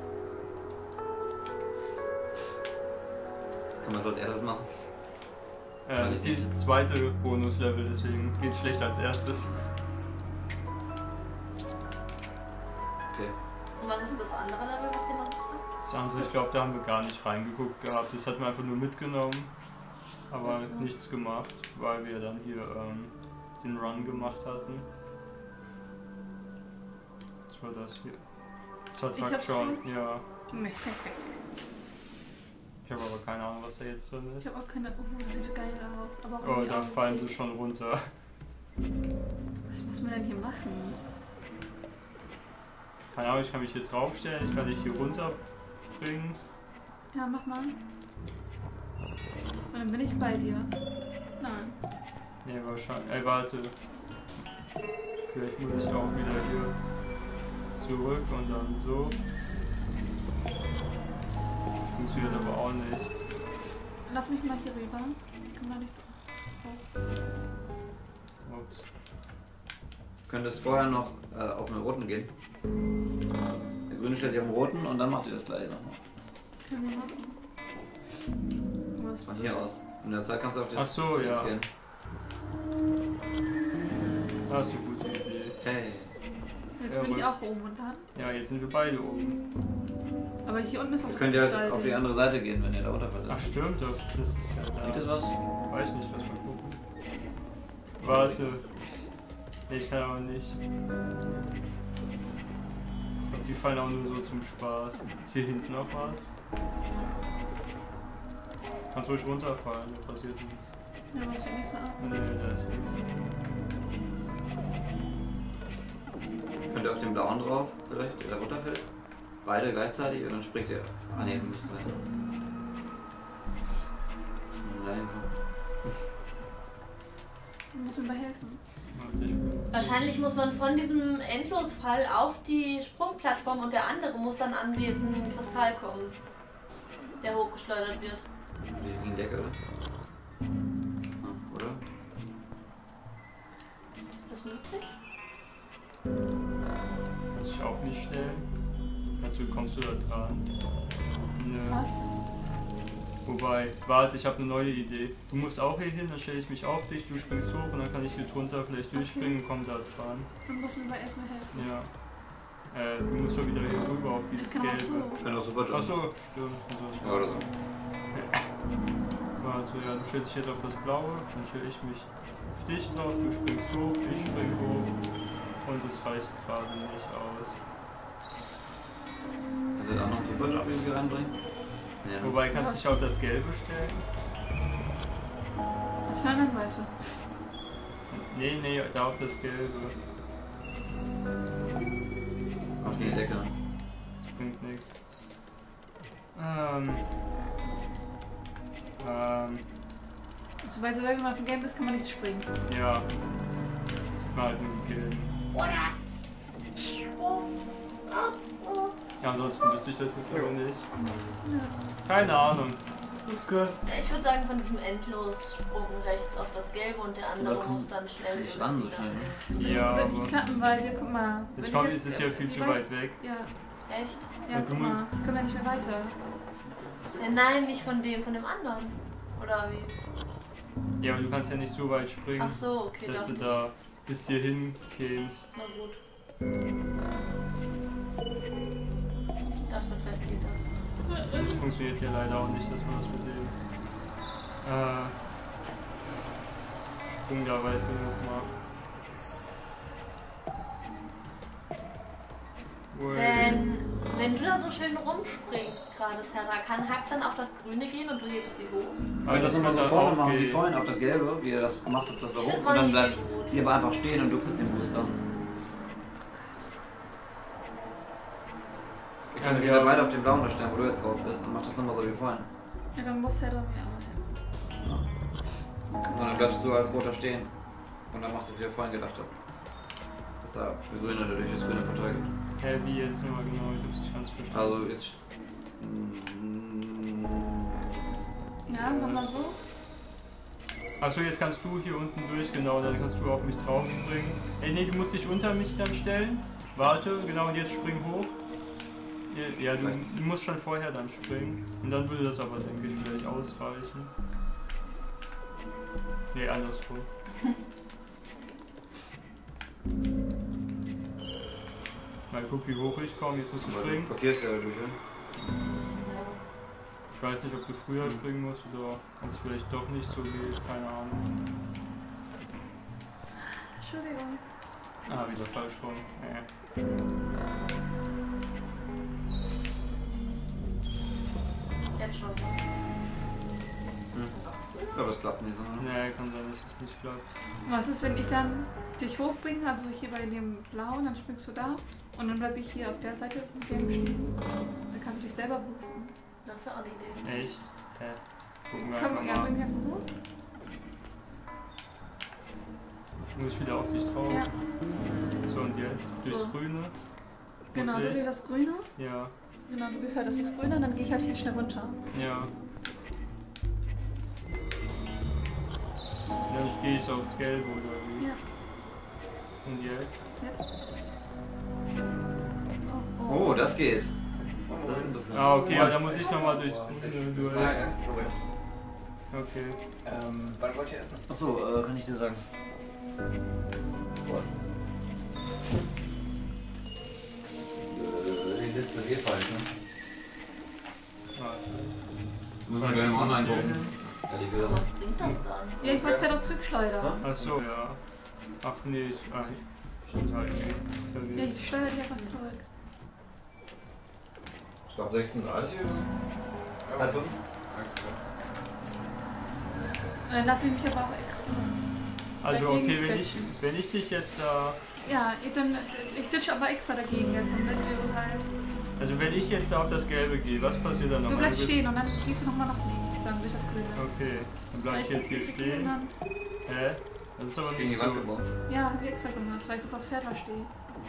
Kann man das als erstes machen? Das ist das zweite Bonuslevel, deswegen geht es schlechter als erstes. Okay. Und was ist das andere Level, was ihr noch nicht habt? Das andere, ich glaube, da haben wir gar nicht reingeguckt gehabt. Das hatten wir einfach nur mitgenommen, aber nichts gemacht, weil wir dann hier den Run gemacht hatten. Was war das hier? Das hat Ich halt hab's schon, ja. Nee. Ich habe aber keine Ahnung, was da jetzt drin Ich ist. habe auch keine. Oh, das sieht geil aus. Aber auch Oh, irgendwie da auch fallen okay. sie schon runter. Was muss man denn hier machen? Keine Ahnung, ich kann mich hier draufstellen, ich kann dich hier runterbringen. Ja, mach mal. Und dann bin ich bei dir. Nein. Ne, wahrscheinlich. Ey, warte. Vielleicht muss ich auch wieder hier zurück und dann so. Funktioniert aber auch nicht. Lass mich mal hier rüber. Ich kann mal nicht. Ups. Könntest vorher noch auf den roten gehen. Der grüne stellt sich auf den roten und dann macht ihr das gleiche nochmal. Können wir machen. Was? Von hier aus. In der Zeit kannst du auf den Ach so, ja. gehen. Das ist eine gute Idee. Hey. Jetzt bin ich auch oben und dann. Ja, jetzt sind wir beide oben. Aber hier unten ist noch Ihr das könnt ja Kristall. auf die andere Seite gehen, wenn ihr da runterfallt. Ach stimmt, das ist ja da. Bringt das was? Weiß nicht, lass mal gucken. Warte. Nee, ich kann aber nicht. Ich glaube, die fallen auch nur so zum Spaß. Ist hier hinten noch was? Kannst ruhig runterfallen, da passiert nichts. Ja, was soll ich sagen? Nee, da ist nichts. Könnt ihr auf den blauen drauf, vielleicht, der da runterfällt? Beide gleichzeitig und dann springt ihr. Ah ne, müsst ihr rein. Nein. Du musst mir mal helfen. Warte, ich bin. Wahrscheinlich muss man von diesem Endlosfall auf die Sprungplattform und der andere muss dann an diesen Kristall kommen, der hochgeschleudert wird. Die gegen die Decke, oder? Ja, oder? Ist das möglich? Kannst dich auf mich stellen? Also kommst du da dran? Nö. Passt. Wobei, warte, ich habe eine neue Idee. Du musst auch hier hin, dann stelle ich mich auf dich, du springst hoch und dann kann ich hier drunter vielleicht durchspringen und komm da dran. Dann musst du mir mal erstmal helfen. Ja. Du musst doch wieder hier rüber auf dieses Ich kann auch Gelbe. so. Könnt auch super jumpen. Achso, stimmt. Ja, oder so. Also ja, du stellst dich jetzt auf das Blaue, dann stelle ich mich auf dich drauf, du springst hoch, ich spring hoch und es reicht gerade nicht aus. Also auch noch die Wirtschaft reinbringen? Ja. Wobei, kannst du dich auf das Gelbe stellen? Was für eine andere Seite? Nee, da auf das Gelbe. Kommt die Decke. Das bringt nichts. Also bei so wenn man auf dem Gelb ist, kann man nicht springen. Ja. Das sieht man halt nur die Gelben. Ja, ansonsten wüsste ich das jetzt aber nicht. Keine Ahnung. Okay. Ja, ich würde sagen, von diesem Endlossprung rechts auf das Gelbe und der andere muss dann schnell nicht ran, so schnell. Das Ja, wird nicht klappen, weil wir, guck mal. Das kommt, ist es ja viel zu weit weg. Ja. Echt? Ja, guck mal, ich komme ja nicht mehr weiter. Ja, nein, nicht von dem anderen. Oder wie? Ja, aber du kannst ja nicht so weit springen, Ach so, okay, dass doch. du da bis hierhin kämst. Na gut. Ich dachte, vielleicht geht das. Das funktioniert ja leider auch nicht, dass man das mit dem Sprung da weit genug macht. Wenn du da so schön rumspringst gerade, Sarah, kann Hack dann auf das Grüne gehen und du hebst sie hoch? Aber das immer so vorne machen, wie vorhin auf das Gelbe, wie ihr das gemacht habt, das da hoch und dann bleibt sie aber einfach stehen und du kriegst den Boost dann. Ich kann wieder beide auf den blauen da stellen, wo du jetzt drauf bist, dann mach das nochmal so wie vorhin. Ja, dann muss er doch mir aber hin. Und dann bleibst du als roter stehen und dann machst du, wie ihr vorhin gedacht habt. Dass da die Grüne durch das grüne Portal gibt. Hä, wie jetzt nochmal genau? Ich hab's nicht ganz verstanden. Also jetzt. Ja, mach mal so. Achso, jetzt kannst du hier unten durch, genau, dann kannst du auf mich drauf springen. Ey, nee, du musst dich unter mich dann stellen. Warte, genau, und jetzt spring hoch. Ja, du musst schon vorher dann springen. Und dann würde das aber, denke ich, vielleicht ausreichen. Nee, andersrum. Mal guck, wie hoch ich komme, jetzt musst du springen. Du blockierst ja durch, ja? Ich weiß nicht, ob du früher springen musst oder ob es vielleicht doch nicht so geht, keine Ahnung. Entschuldigung. Ah, wieder falsch rum. Jetzt schon. Ich glaube, das klappt nicht so. Nee, kann sein, dass es nicht klappt. Was ist, wenn ich dann dich hochbringe, also hier bei dem Blauen, dann springst du da und dann bleib ich hier auf der Seite vom Gelben stehen. Dann kannst du dich selber boosten. Das ist ja auch eine Idee. Echt? Hä? Gucken wir Komm, einfach ja, mal. bring mich erstmal hoch. Muss ich wieder auf dich drauf? Ja. So, und jetzt durchs So. Grüne? Genau, Muss du ich? gehst das Grüne. Ja. Genau, du gehst halt auf das Grüne, dann gehe ich halt hier schnell runter. Ja. Dann gehe ich aufs Gelbe oder wie? Ja. Und jetzt? Jetzt. Oh, das geht. Das ist interessant. Ah, okay, ja, da muss ich nochmal durchs Grüne durch. Okay. Wann wollt ihr essen? Achso, kann ich dir sagen. Die Liste ist eh falsch, ne? Müssen wir gleich mal online gucken. Ja, die will Was bringt das dann? Ja, ich wollte es ja doch zurückschleudern. Achso, ja. Ach nee, ich bin halt Ja, verwirrt. ich steuere die einfach zurück. Ich glaube 16:30 oder? Halb 5? Lass ich mich aber auch extra. Also dagegen okay, ditchen. wenn ich dich jetzt da... Ja, ich ditch aber extra dagegen jetzt, damit du halt. Also wenn ich jetzt da auf das Gelbe gehe, was passiert dann Du nochmal? bleibst stehen und dann gehst du nochmal nach links, dann durch das Grüne. Okay, dann bleib ich jetzt hier stehen. Hä? Das ist aber Gegen nicht die so... Wand gebaut. Ja, hab ich extra gemacht, weil ich jetzt auf Serra stehe.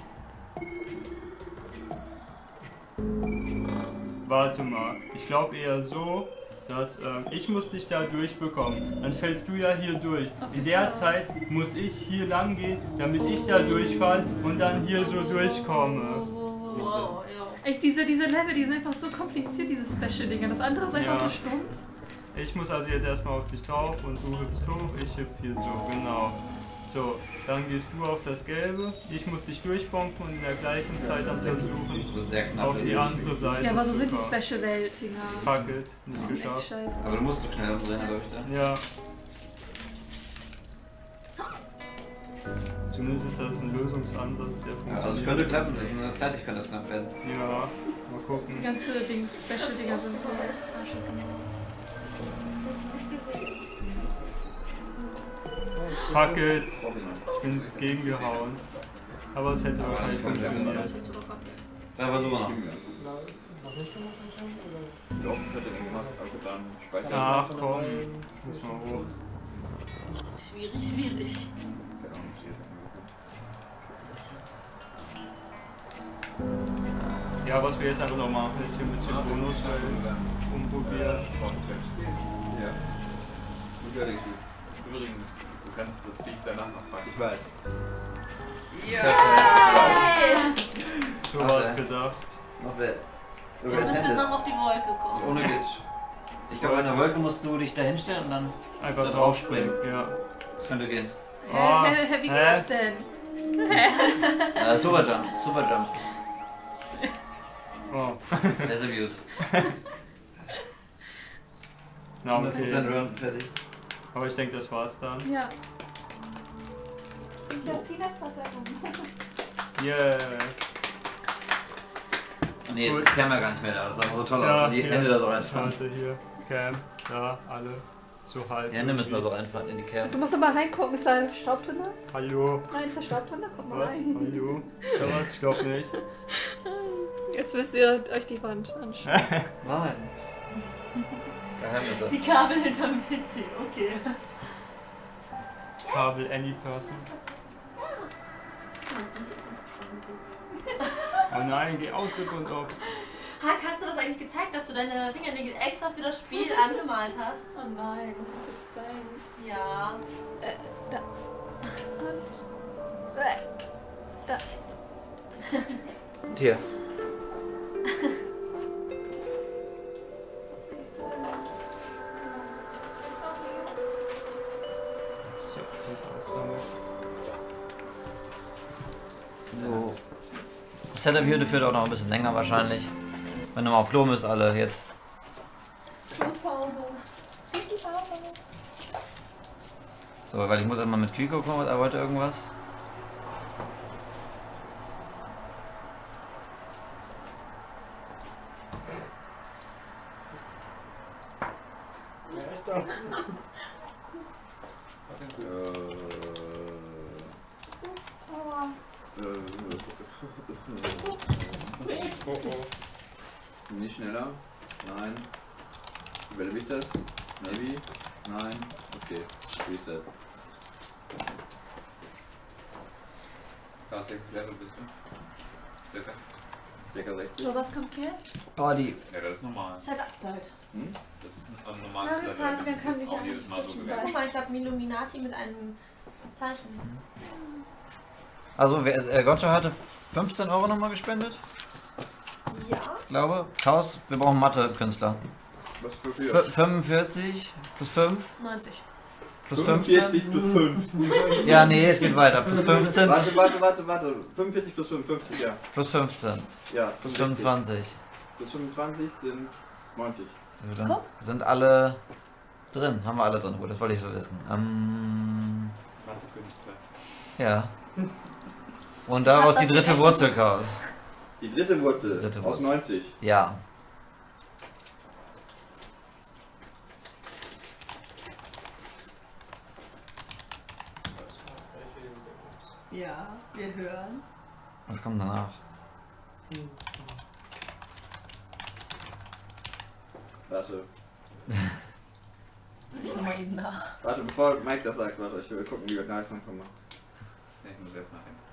Warte mal, ich glaube eher so, dass ich muss dich da durchbekommen. Dann fällst du ja hier durch. In der Zeit muss ich hier lang gehen, damit ich da durchfalle und dann hier so durchkomme. Wow, ja. Echt, diese Level, die sind einfach so kompliziert, diese Special-Dinger. Das andere ist einfach Ja. so stumpf. Ich muss also jetzt erstmal auf dich drauf und du hüpfst hoch, ich hüpf hier so, genau. So, dann gehst du auf das Gelbe, ich muss dich durchbomben und in der gleichen Zeit dann versuchen, auf die andere Seite Ja, aber so zu sind die kommen. Special-Welt-Dinger. Fackelt, Die nicht sind echt geschafft. scheiße. Aber du musst so schnell umdrehen, glaube ich, dann. Ja. Zumindest ist das ein Lösungsansatz, der funktioniert. Also es könnte klappen, zeitlich könnte das knapp werden. Ja, mal Die gucken. ganzen Special-Dinger sind so arschig gemacht. Fuck it. Ich bin gegengehauen. Aber es hätte wahrscheinlich funktioniert. Da versuchen wir noch. Noch nicht gemacht anscheinend? Oder? Doch, hätte den gemacht, aber dann speichern. Ach komm, muss mal hoch. Schwierig, schwierig. Ja, was wir jetzt einfach noch machen, ist hier ein bisschen Bonus umprobieren. Ja. Gut, ja, denke ich. Übrigens, du kannst das Viech danach noch fangen. Ich weiß. So was gedacht. Noch wer? Du müsstest noch auf die Wolke kommen. Ohne Glitch. Ich glaube, in der Wolke musst du dich da hinstellen und dann Einfach da drauf springen, ja. Das könnte gehen. Hä, wie geht das denn? Superjump, Superjump. Oh. That's abuse. Na, 100% okay. Run, fertig. Aber ich denke, das war's dann. Ja. Ich hab Peanut Butter gemacht. Yeah. Und nee, jetzt ist die Kamera gar nicht mehr da. Das sah so toll Ja, aus. Und die hier. Hände da so reinfahren. Warte, hier. Cam. Da, alle. So halb. Die Hände müssen da so reinfahren in die Cam. Du musst aber reingucken, ist da Staub drin? Hallo. Nein, ist da Staub drin? Guck mal Was? rein. Hallo? Ja, was? Ich glaub nicht. Jetzt müsst ihr euch die Wand anschauen. Nein. Geheimnisse. Die Kabel hinterm PC, okay. Kabel any person. Oh nein, geh aus und auf. Hack, hast du das eigentlich gezeigt, dass du deine Fingernägel extra für das Spiel angemalt hast? Oh nein, muss das jetzt zeigen? Ja. Da. Und. Da. Und hier. So, und aus damit. So. Setup hier führt auch noch ein bisschen länger wahrscheinlich. Wenn du mal auf Klo müsst alle jetzt. Schlusspause. So, weil ich muss einmal mit Quico kommen, er wollte irgendwas. Wer ist da? Nicht schneller. Nein. Überlebe ich das? Maybe. Nein. Okay. Reset. Auf welches Level bist du? Circa? Circa 60. So, was kommt jetzt? Body. Ja, das ist normal. Setup-Zeit. Hm? Das ist ein normales Level. Party, dann Das kann ist sich auch jedes Mal so gewesen. Guck mal, ich habe einen Illuminati mit einem Zeichen. Also, Gotcha hatte 15 € nochmal gespendet. Ja. Ich glaube. Chaos, wir brauchen Mathe-Künstler. Was für 45 plus 5 90. plus 15. 45 plus 5. Ja, nee, es geht weiter. Plus 15 Warte. 45 plus 5, 50, ja. plus 15 Ja, plus 65. 25. Plus 25 sind 90. Ja, dann Guck. sind alle drin. Haben wir alle drin. Gut, das wollte ich so wissen. Mathe-Künstler. Ja. Und daraus die dritte Wurzel, Chaos. Die dritte Wurzel Dritte aus Wurzel. 90. Ja. Ja, wir hören. Was kommt danach? Warte. Ich mal eben nach. Warte, bevor Mike das sagt, warte, ich will gucken, wie wir gleich kommen. Ich muss erst mal hin.